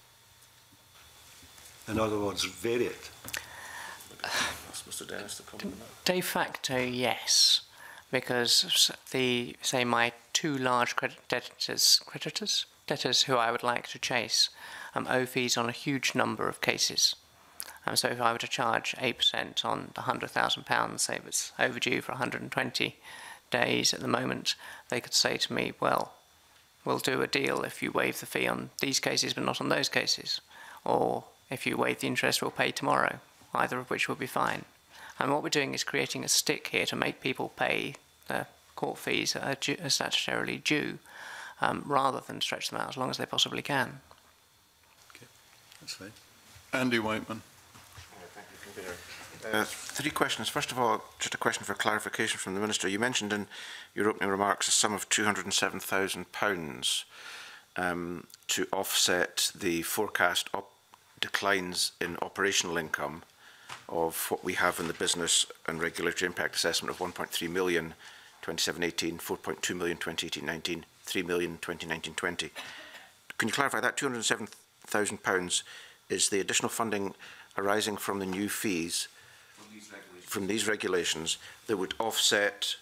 In other words, vary it? Mister Dennis to comment on that. De facto, yes. because the, say, my two large credit debtors, creditors, debtors who I would like to chase um, owe fees on a huge number of cases. Um, so if I were to charge eight percent on the one hundred thousand pounds, say it's overdue for one hundred and twenty days at the moment, they could say to me, well, we'll do a deal if you waive the fee on these cases but not on those cases. Or if you waive the interest, we'll pay tomorrow, either of which will be fine. And what we're doing is creating a stick here to make people pay the court fees that are, due, are statutorily due, um, rather than stretch them out as long as they possibly can. Okay, that's fine. Andy Whiteman. Thank you, Convener. Uh, three questions. First of all, just a question for clarification from the Minister. You mentioned in your opening remarks a sum of two hundred and seven thousand pounds um, to offset the forecast op declines in operational income of what we have in the business and regulatory impact assessment of one point three million twenty-seven eighteen, four point two million twenty eighteen nineteen, three million twenty nineteen twenty. Can you clarify that two hundred and seven thousand pounds is the additional funding arising from the new fees from these regulations, from these regulations that would offset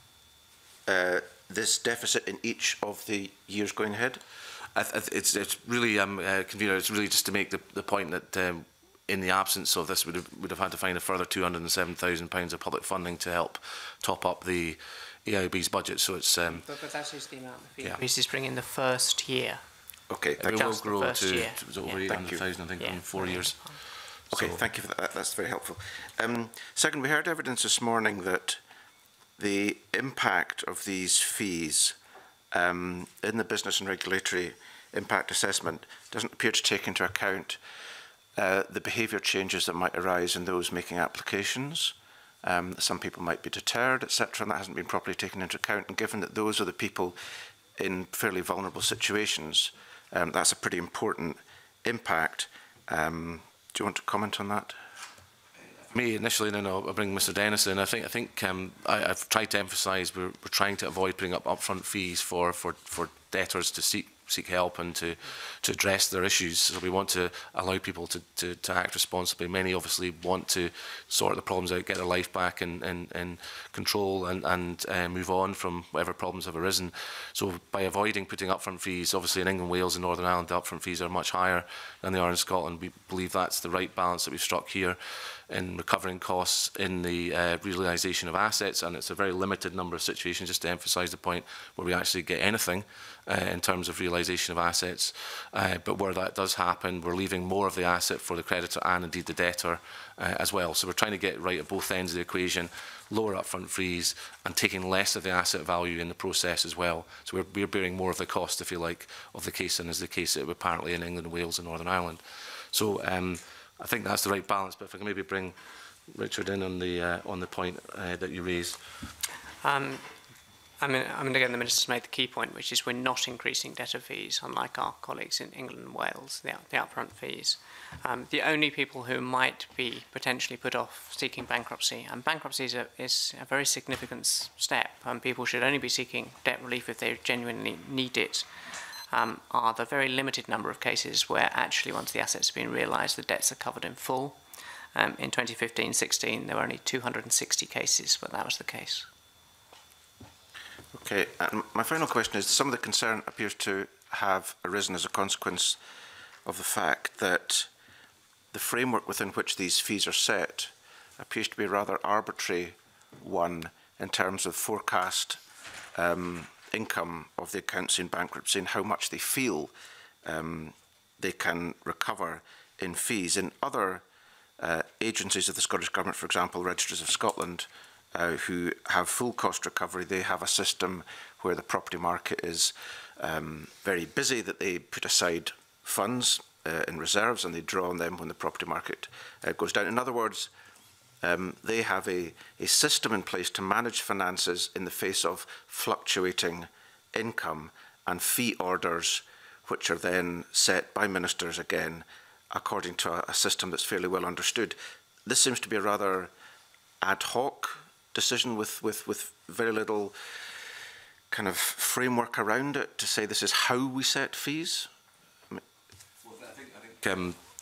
uh, this deficit in each of the years going ahead? I th it's, it's really, um, uh, Convener, it's really just to make the, the point that um, in the absence of this, we would have, would have had to find a further two hundred and seven thousand pounds of public funding to help top up the E I B's budget. So it's. Um, but, but that is the amount the fee yeah. increase is bringing in the first year. Okay, it will grow to, to was over yeah. eight hundred thousand, I think, yeah. in four years. Okay, so. Thank you for that. That's very helpful. Um, second, we heard evidence this morning that the impact of these fees um, in the business and regulatory impact assessment doesn't appear to take into account uh, the behaviour changes that might arise in those making applications. Um, some people might be deterred, et cetera, and that hasn't been properly taken into account. And given that those are the people in fairly vulnerable situations, um, that's a pretty important impact. Um, do you want to comment on that? Me initially, and then I'll, I'll bring Mister Dennis in. I think I think um, I, I've tried to emphasise we're, we're trying to avoid putting up upfront fees for for for debtors to seek seek help and to to address their issues. So we want to allow people to, to, to act responsibly. Many obviously want to sort the problems out, get their life back in, in, in control and, and uh, move on from whatever problems have arisen. So by avoiding putting upfront fees, obviously in England, Wales and Northern Ireland, the upfront fees are much higher than they are in Scotland. We believe that's the right balance that we've struck here in recovering costs in the uh, realisation of assets, and it's a very limited number of situations, just to emphasise the point, where we actually get anything uh, in terms of realisation of assets. Uh, but where that does happen, we're leaving more of the asset for the creditor and indeed the debtor uh, as well. So we're trying to get right at both ends of the equation, lower upfront fees and taking less of the asset value in the process as well. So we're, we're bearing more of the cost, if you like, of the case than is the case apparently in England, Wales and Northern Ireland. So um, I think that's the right balance, but if I can maybe bring Richard in on the uh, on the point uh, that you raised. Um, I mean, I mean, again, the Minister's made the key point, which is we're not increasing debtor fees, unlike our colleagues in England and Wales, the, the upfront fees. Um, the only people who might be potentially put off seeking bankruptcy, and bankruptcy is a, is a very significant step, and people should only be seeking debt relief if they genuinely need it, um, are the very limited number of cases where actually once the assets have been realised, the debts are covered in full. Um, in twenty fifteen sixteen, there were only two hundred and sixty cases where that was the case. Okay, and my final question is, some of the concern appears to have arisen as a consequence of the fact that the framework within which these fees are set appears to be a rather arbitrary one in terms of forecast um, income of the accounts in bankruptcy and how much they feel um, they can recover in fees. In other uh, agencies of the Scottish Government, for example, Registers of Scotland, Uh, who have full cost recovery, they have a system where the property market is um, very busy, that they put aside funds uh, in reserves and they draw on them when the property market uh, goes down. In other words, um, they have a, a system in place to manage finances in the face of fluctuating income and fee orders, which are then set by ministers again according to a, a system that's fairly well understood. This seems to be a rather ad hoc decision with, with, with very little kind of framework around it to say this is how we set fees? I mean, well, I think, I think um,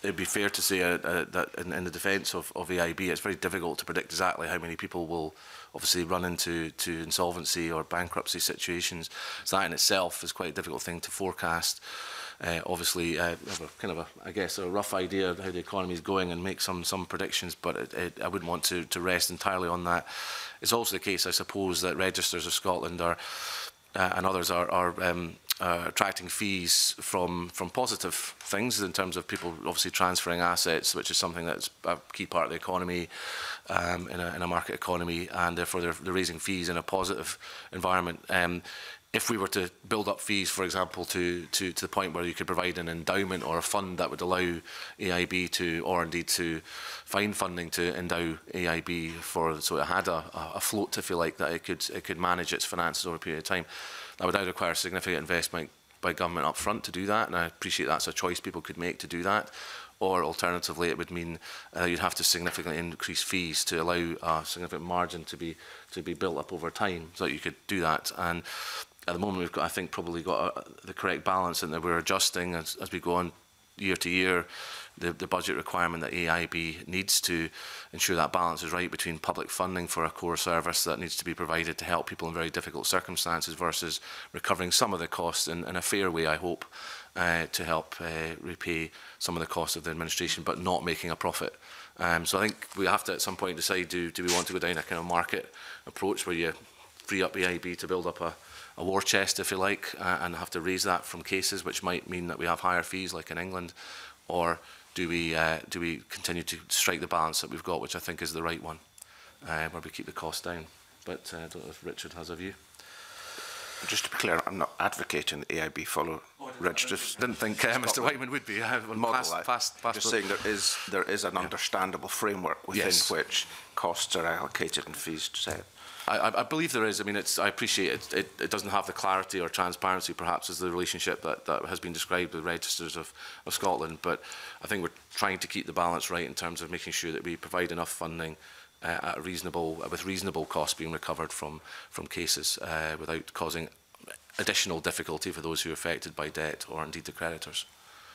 it'd be fair to say uh, uh, that in, in the defence of, of A I B, it's very difficult to predict exactly how many people will obviously run into to insolvency or bankruptcy situations. So that in itself is quite a difficult thing to forecast. Uh, obviously, uh, have a kind of a, I guess, a rough idea of how the economy is going and make some some predictions, but it, it, I wouldn't want to, to rest entirely on that. It's also the case, I suppose, that Registers of Scotland are uh, and others are, are um, uh, attracting fees from from positive things in terms of people obviously transferring assets, which is something that's a key part of the economy um, in, a, in a market economy, and therefore they're, they're raising fees in a positive environment. Um, If we were to build up fees, for example, to, to, to the point where you could provide an endowment or a fund that would allow A I B to, or indeed to find funding to endow A I B for, so it had a, a float, if you like, that it could, it could manage its finances over a period of time, that would either require significant investment by government up front to do that, and I appreciate that's a choice people could make to do that, or alternatively it would mean uh, you'd have to significantly increase fees to allow a significant margin to be, to be built up over time so that you could do that. And at the moment, we've got, I think, probably got a, the correct balance, and that we're adjusting as, as we go on year to year the, the budget requirement that A I B needs to ensure that balance is right between public funding for a core service that needs to be provided to help people in very difficult circumstances versus recovering some of the costs in, in a fair way, I hope, uh, to help uh, repay some of the costs of the administration, but not making a profit. Um, so I think we have to at some point decide, do, do we want to go down a kind of market approach where you free up A I B to build up a a war chest, if you like, uh, and have to raise that from cases, which might mean that we have higher fees, like in England, or do we uh, do we continue to strike the balance that we've got, which I think is the right one, uh, where we keep the costs down? But uh, I don't know if Richard has a view. Just to be clear, I'm not advocating the A I B follow oh, registers. Didn't think uh, Mister Whiteman would be. I model past, that. Past, past Just saying there is there is an yeah. understandable framework within yes. which costs are allocated and fees set. I, I believe there is. I mean, it's, I appreciate it, it. It doesn't have the clarity or transparency, perhaps, as the relationship that, that has been described with Registers of, of Scotland. But I think we're trying to keep the balance right in terms of making sure that we provide enough funding uh, at a reasonable, with reasonable costs being recovered from from cases uh, without causing additional difficulty for those who are affected by debt or indeed the creditors.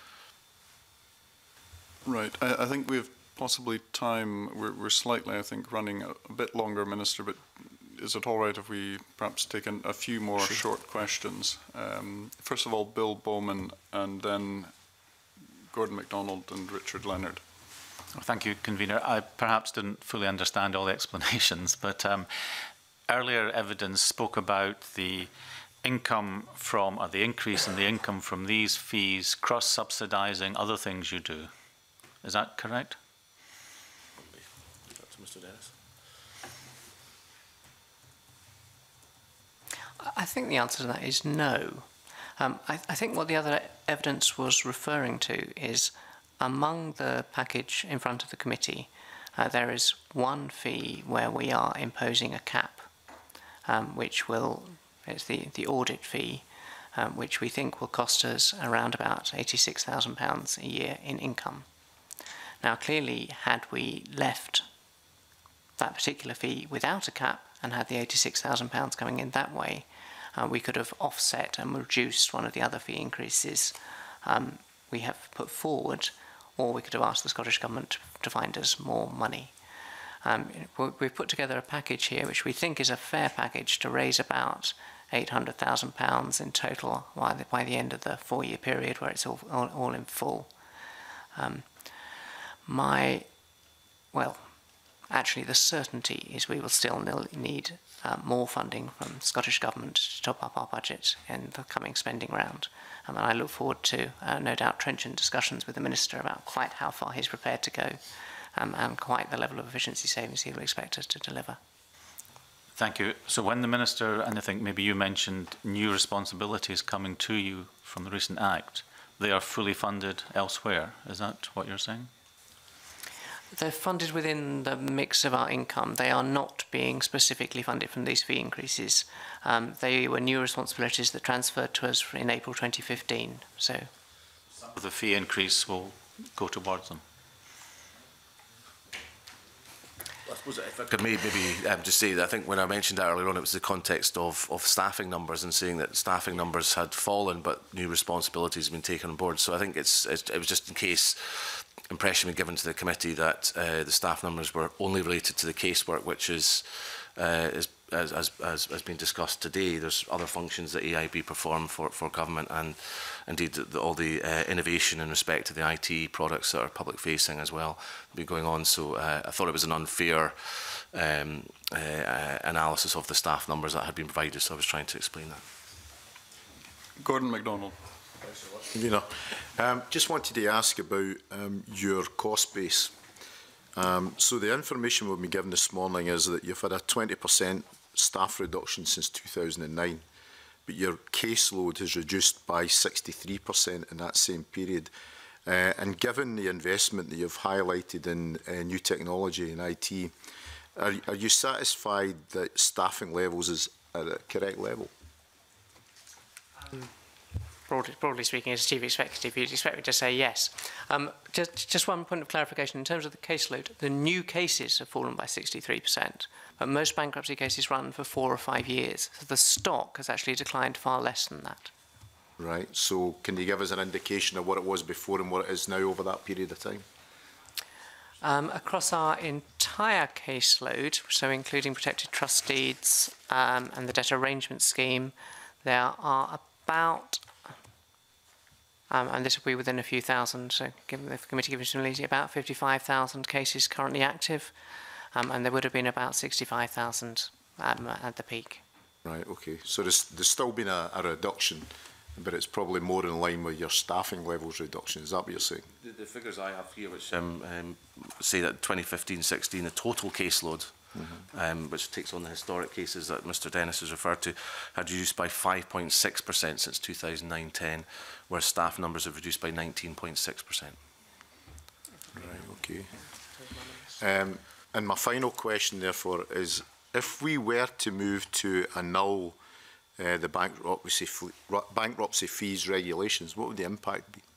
Right. I, I think we have possibly time. We're, we're slightly, I think, running a, a bit longer, Minister, but is it all right if we perhaps take an, a few more sure. short questions? Um, first of all, Bill Bowman, and then Gordon MacDonald and Richard Leonard. Well, thank you, Convener. I perhaps didn't fully understand all the explanations, but um, earlier evidence spoke about the income from, or the increase in the income from these fees cross-subsidising other things you do. Is that correct? Mister Dennis. I think the answer to that is no. Um, I, I think what the other evidence was referring to is among the package in front of the committee, uh, there is one fee where we are imposing a cap, um, which will, it's the, the audit fee, um, which we think will cost us around about eighty-six thousand pounds a year in income. Now, clearly, had we left that particular fee without a cap and had the eighty-six thousand pounds coming in that way, uh, we could have offset and reduced one of the other fee increases um, we have put forward, or we could have asked the Scottish Government to find us more money. Um, we've put together a package here which we think is a fair package to raise about eight hundred thousand pounds in total by the, by the end of the four-year period where it's all, all, all in full. Um, my, well, actually the certainty is we will still need uh, more funding from the Scottish Government to top up our budget in the coming spending round. Um, and I look forward to, uh, no doubt, trenchant discussions with the Minister about quite how far he's prepared to go um, and quite the level of efficiency savings he will expect us to deliver. Thank you. So when the Minister, and I think maybe you mentioned new responsibilities coming to you from the recent Act, they are fully funded elsewhere. Is that what you're saying? They're funded within the mix of our income. They are not being specifically funded from these fee increases. Um, they were new responsibilities that transferred to us in April twenty fifteen. So some of the fee increase will go towards them. I suppose if I could maybe um, just say that I think when I mentioned that earlier on, it was the context of, of staffing numbers and saying that staffing numbers had fallen, but new responsibilities have been taken on board. So I think it's, it's it was just in case impression given to the committee that uh, the staff numbers were only related to the casework, which is, uh, is as, as, as has been discussed today. There's other functions that A I B perform for, for government, and indeed the, the, all the uh, innovation in respect to the I T products that are public facing as well be going on. So uh, I thought it was an unfair um, uh, analysis of the staff numbers that had been provided, so I was trying to explain that. Gordon MacDonald. You know, um, just wanted to ask about um, your cost base. Um, so the information we've been given this morning is that you've had a twenty percent staff reduction since two thousand nine, but your caseload has reduced by sixty-three percent in that same period. Uh, and given the investment that you've highlighted in uh, new technology and I T, are, are you satisfied that staffing levels is at a correct level? Um. Broadly, broadly speaking, as Chief Executive, you'd expect me to say yes. Um, just, just one point of clarification. In terms of the caseload, the new cases have fallen by sixty-three percent, but most bankruptcy cases run for four or five years. So the stock has actually declined far less than that. Right. So can you give us an indication of what it was before and what it is now over that period of time? Um, across our entire caseload, so including protected trust deeds um, and the debt arrangement scheme, there are about Um, and this will be within a few thousand, so given the committee gives me about fifty-five thousand cases currently active, um, and there would have been about sixty-five thousand um, at the peak. Right, okay. So there's, there's still been a, a reduction, but it's probably more in line with your staffing levels reduction. Is that what you're saying? The, the figures I have here, which um, um, say that twenty fifteen sixteen, the total caseload, mm-hmm. um, which takes on the historic cases that Mr Dennis has referred to, had reduced by five point six percent since two thousand nine ten, where staff numbers have reduced by nineteen point six percent. Right, okay. Um, and my final question, therefore, is if we were to move to annul uh, the bankruptcy, bankruptcy fees regulations, what would the impact be?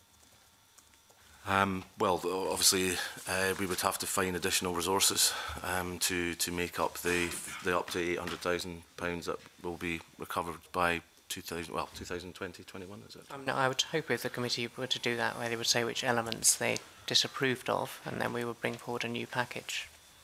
Um, well, obviously, uh, we would have to find additional resources um, to to make up the the up to eight hundred thousand pounds that will be recovered by two thousand. Well, two thousand twenty, twenty-one, is it? Um, no, I would hope if the committee were to do that, where they would say which elements they disapproved of, and then we would bring forward a new package.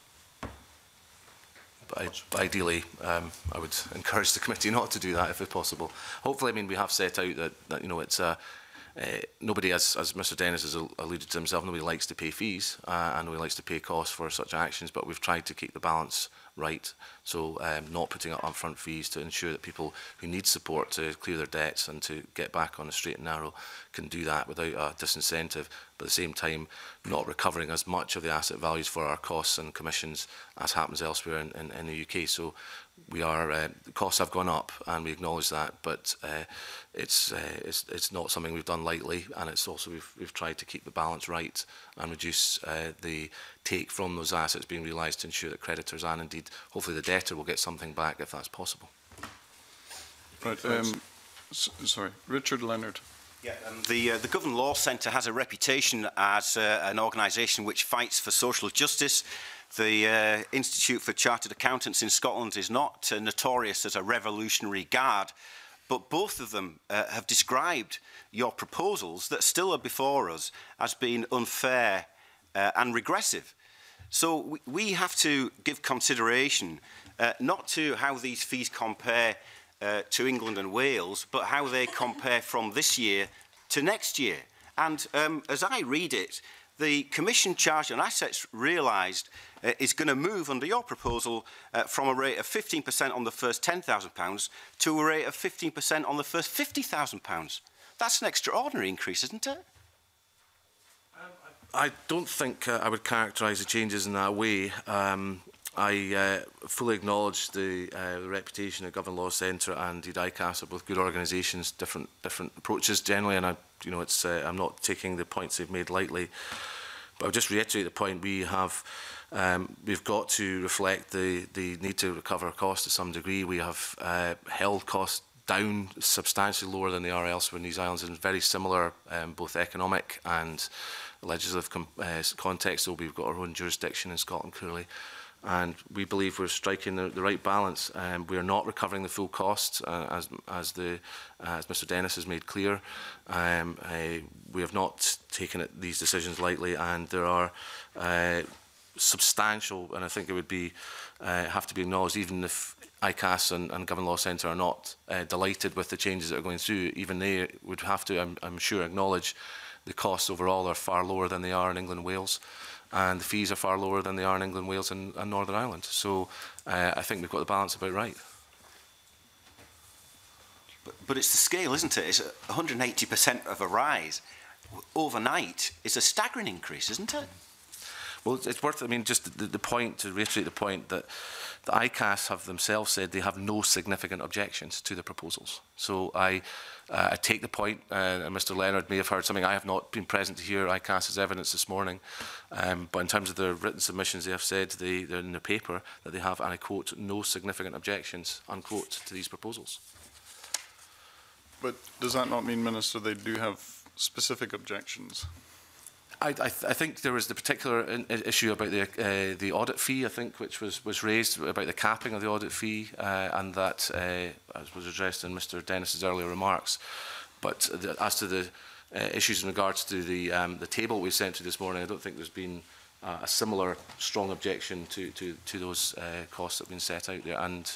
But I, ideally, um, I would encourage the committee not to do that if it's possible. Hopefully, I mean, we have set out that, that you know, it's a Uh, nobody, as, as Mr Dennis has alluded to himself, nobody likes to pay fees uh, and nobody likes to pay costs for such actions, but we've tried to keep the balance right. So um, not putting up upfront fees to ensure that people who need support to clear their debts and to get back on the straight and narrow can do that without a disincentive, but at the same time not recovering as much of the asset values for our costs and commissions as happens elsewhere in, in, in the U K. So we are, uh, the costs have gone up and we acknowledge that, but uh, it's, uh, it's, it's not something we've done lightly, and it's also we've, we've tried to keep the balance right and reduce uh, the take from those assets being realised to ensure that creditors and indeed hopefully the debtor will get something back if that's possible. Right, um, s sorry, Richard Leonard. Yeah, um, the, uh, the Govan Law Centre has a reputation as uh, an organisation which fights for social justice. The uh, Institute for Chartered Accountants in Scotland is not uh, notorious as a revolutionary guard, but both of them uh, have described your proposals that still are before us as being unfair uh, and regressive. So we, we have to give consideration uh, not to how these fees compare uh, to England and Wales, but how they compare from this year to next year. And um, as I read it, the Commission charge on assets realised uh, is going to move under your proposal uh, from a rate of fifteen percent on the first ten thousand pounds to a rate of fifteen percent on the first fifty thousand pounds. That's an extraordinary increase, isn't it? I don't think uh, I would characterise the changes in that way. Um, I uh, fully acknowledge the, uh, the reputation of Govan Law Centre and indeed I C A S are both good organisations, different different approaches generally, and I, you know, it's uh, I'm not taking the points they've made lightly. But I'll just reiterate the point: we have um, we've got to reflect the the need to recover costs to some degree. We have uh, held costs down substantially lower than they are elsewhere in these islands in very similar um, both economic and legislative com uh, context. So we've got our own jurisdiction in Scotland clearly. and we believe we're striking the, the right balance. Um, we are not recovering the full costs, uh, as, as, the, uh, as Mr Dennis has made clear. Um, uh, we have not taken it, these decisions lightly, and there are uh, substantial, and I think it would be uh, have to be acknowledged, even if I C A S and, and Govan Law Centre are not uh, delighted with the changes that are going through, even they would have to, I'm, I'm sure, acknowledge the costs overall are far lower than they are in England and Wales, and the fees are far lower than they are in England, Wales and, and Northern Ireland. So uh, I think we've got the balance about right. But, but it's the scale, isn't it? It's one hundred eighty percent of a rise overnight. It's a staggering increase, isn't it? Well, it's worth, I mean, just the, the point, to reiterate the point, that the I C A S have themselves said they have no significant objections to the proposals. So I, uh, I take the point, uh, and Mr Leonard may have heard something. I have not been present to hear I C A S's evidence this morning, um, but in terms of their written submissions, they have said they, they're in the paper that they have, and I quote, no significant objections, unquote, to these proposals. But does that not mean, Minister, they do have specific objections? I, I, th I think there was the particular in, issue about the uh, the audit fee, I think, which was was raised about the capping of the audit fee, uh, and that uh, as was addressed in Mr Dennis's earlier remarks. But the, as to the uh, issues in regards to the um, the table we sent to this morning, I don't think there's been uh, a similar strong objection to to, to those uh, costs that have been set out there. And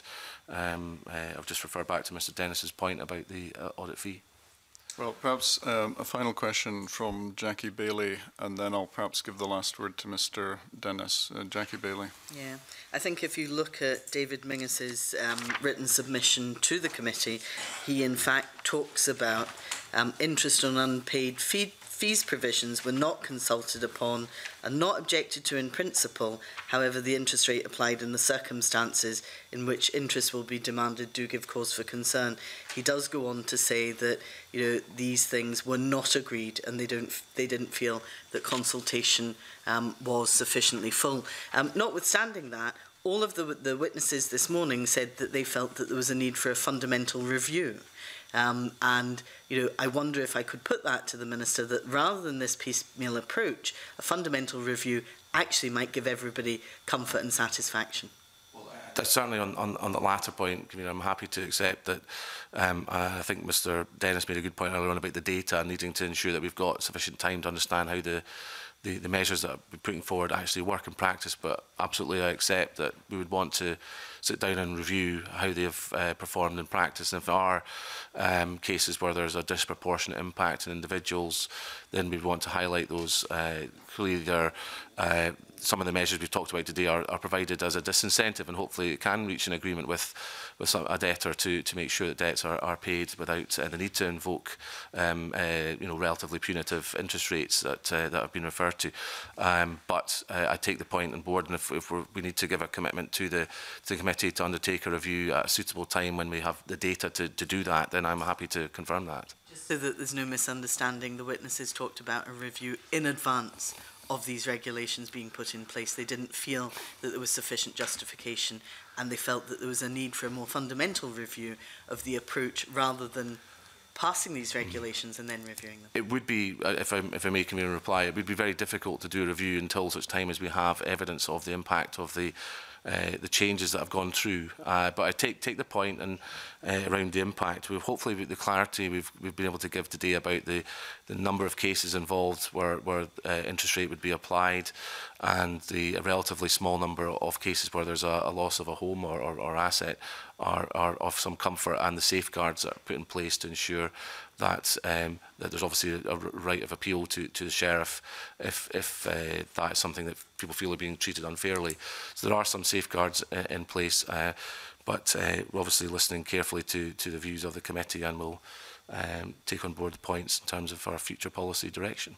um, uh, I'll just refer back to Mr Dennis's point about the uh, audit fee. Well, perhaps um, a final question from Jackie Bailey, and then I'll perhaps give the last word to Mr Dennis. Uh, Jackie Bailey. Yeah, I think if you look at David Mingus's um, written submission to the committee, he in fact talks about um, interest on unpaid fee fees provisions were not consulted upon and not objected to in principle. However, the interest rate applied in the circumstances in which interest will be demanded do give cause for concern. He does go on to say that, you know, these things were not agreed and they don't they didn't feel that consultation um, was sufficiently full. Um, notwithstanding that, all of the, the witnesses this morning said that they felt that there was a need for a fundamental review. Um, and, you know, I wonder if I could put that to the Minister, that rather than this piecemeal approach, a fundamental review actually might give everybody comfort and satisfaction. Uh, certainly on, on, on the latter point, I mean, I'm happy to accept that. Um, I think Mr Dennis made a good point earlier on about the data and needing to ensure that we've got sufficient time to understand how the The, the measures that we're putting forward actually work in practice, but absolutely I accept that we would want to sit down and review how they have uh, performed in practice. And if there are um, cases where there's a disproportionate impact on individuals, then we want to highlight those. Uh, clearly, there, uh, some of the measures we've talked about today are, are provided as a disincentive, and hopefully it can reach an agreement with, with some, a debtor to, to make sure that debts are, are paid without uh, the need to invoke um, uh, you know, relatively punitive interest rates that, uh, that have been referred to. Um, but uh, I take the point on board, and if, if we're, we need to give a commitment to the, to the committee to undertake a review at a suitable time when we have the data to, to do that, then I'm happy to confirm that. Just so that there's no misunderstanding, the witnesses talked about a review in advance of these regulations being put in place. They didn't feel that there was sufficient justification, and they felt that there was a need for a more fundamental review of the approach rather than passing these regulations and then reviewing them. It would be, if I, if I may come in and reply, it would be very difficult to do a review until such time as we have evidence of the impact of the Uh, the changes that have gone through. Uh, but I take take the point and uh, around the impact. We've hopefully with the clarity we've we've been able to give today about the the number of cases involved where where uh, interest rate would be applied, and the relatively small number of cases where there's a, a loss of a home or, or, or asset are are of some comfort, and the safeguards that are put in place to ensure that um, that there's obviously a, a right of appeal to to the sheriff if if uh, that is something that people feel are being treated unfairly. So there are some safeguards uh, in place, uh, but uh, we're obviously listening carefully to to the views of the committee, and we'll um, take on board the points in terms of our future policy direction.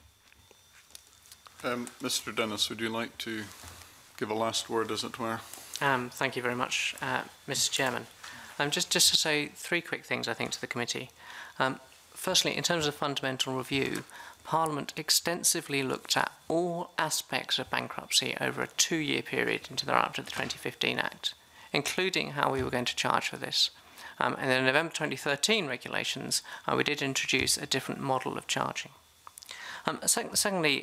Um, Mr Dennis, would you like to give a last word, as it were? Um, thank you very much, uh, Mister Chairman. Um, just just to say three quick things, I think, to the committee. Um, Firstly, in terms of fundamental review, Parliament extensively looked at all aspects of bankruptcy over a two-year period into the up to the twenty fifteen Act, including how we were going to charge for this. Um, and in the November twenty thirteen regulations, uh, we did introduce a different model of charging. Um, sec secondly,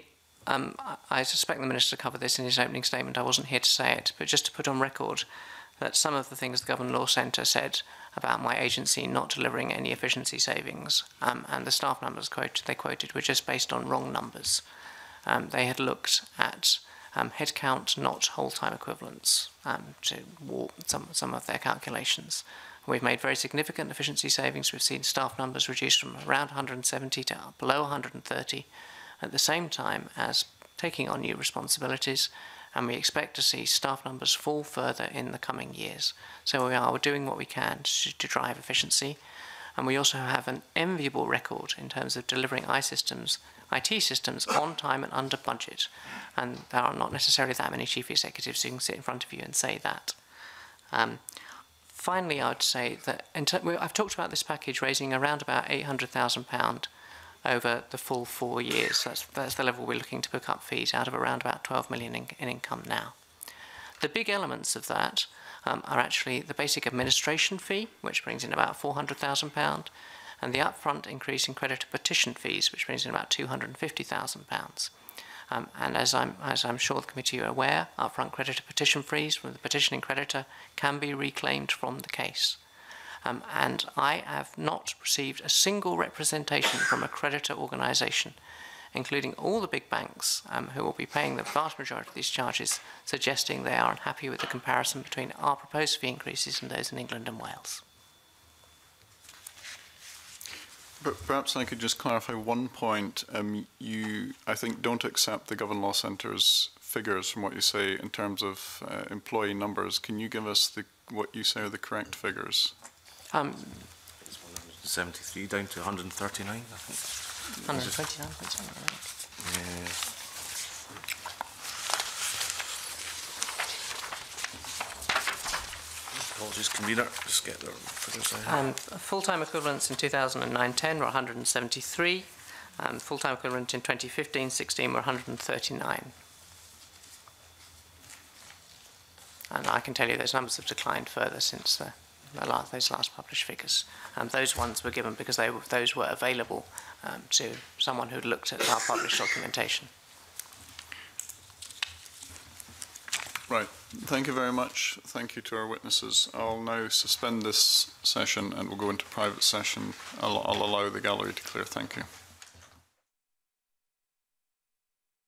um, I suspect the Minister covered this in his opening statement. I wasn't here to say it, but just to put on record that some of the things the Govan Law Centre said about my agency not delivering any efficiency savings, um, and the staff numbers quoted, they quoted were just based on wrong numbers. Um, they had looked at um, headcount, not whole-time equivalents, um, to warp some, some of their calculations. We've made very significant efficiency savings. We've seen staff numbers reduced from around one hundred seventy to below one hundred thirty, at the same time as taking on new responsibilities, and we expect to see staff numbers fall further in the coming years. So we are doing what we can to, to drive efficiency, and we also have an enviable record in terms of delivering I systems, I T systems on time and under budget, and there are not necessarily that many chief executives who can sit in front of you and say that. Um, finally, I would say that in I've talked about this package raising around about eight hundred thousand pounds over the full four years. That's, that's the level we're looking to pick up fees out of around about twelve million in, in income now. The big elements of that um, are actually the basic administration fee, which brings in about four hundred thousand pounds, and the upfront increase in creditor petition fees, which brings in about two hundred fifty thousand pounds. Um, and as I'm, as I'm sure the committee are aware, upfront creditor petition fees from the petitioning creditor can be reclaimed from the case. Um, and I have not received a single representation from a creditor organisation, including all the big banks um, who will be paying the vast majority of these charges, suggesting they are unhappy with the comparison between our proposed fee increases and those in England and Wales. But perhaps I could just clarify one point. Um, you, I think, don't accept the Govan Law Centre's figures from what you say in terms of uh, employee numbers. Can you give us the, what you say are the correct figures? Um, it's one hundred seventy-three down to one hundred thirty-nine, I think. one hundred twenty-nine, I think. Yeah. Apologies, convener. Just get their figures out. Um, full-time equivalents in two thousand nine ten were one hundred seventy-three. Um, full-time equivalent in twenty fifteen sixteen were one hundred thirty-nine. And I can tell you those numbers have declined further since the The last, those last published figures. Um, those ones were given because they were, those were available um, to someone who'd looked at our published documentation. Right. Thank you very much. Thank you to our witnesses. I'll now suspend this session and we'll go into private session. I'll, I'll allow the gallery to clear. Thank you.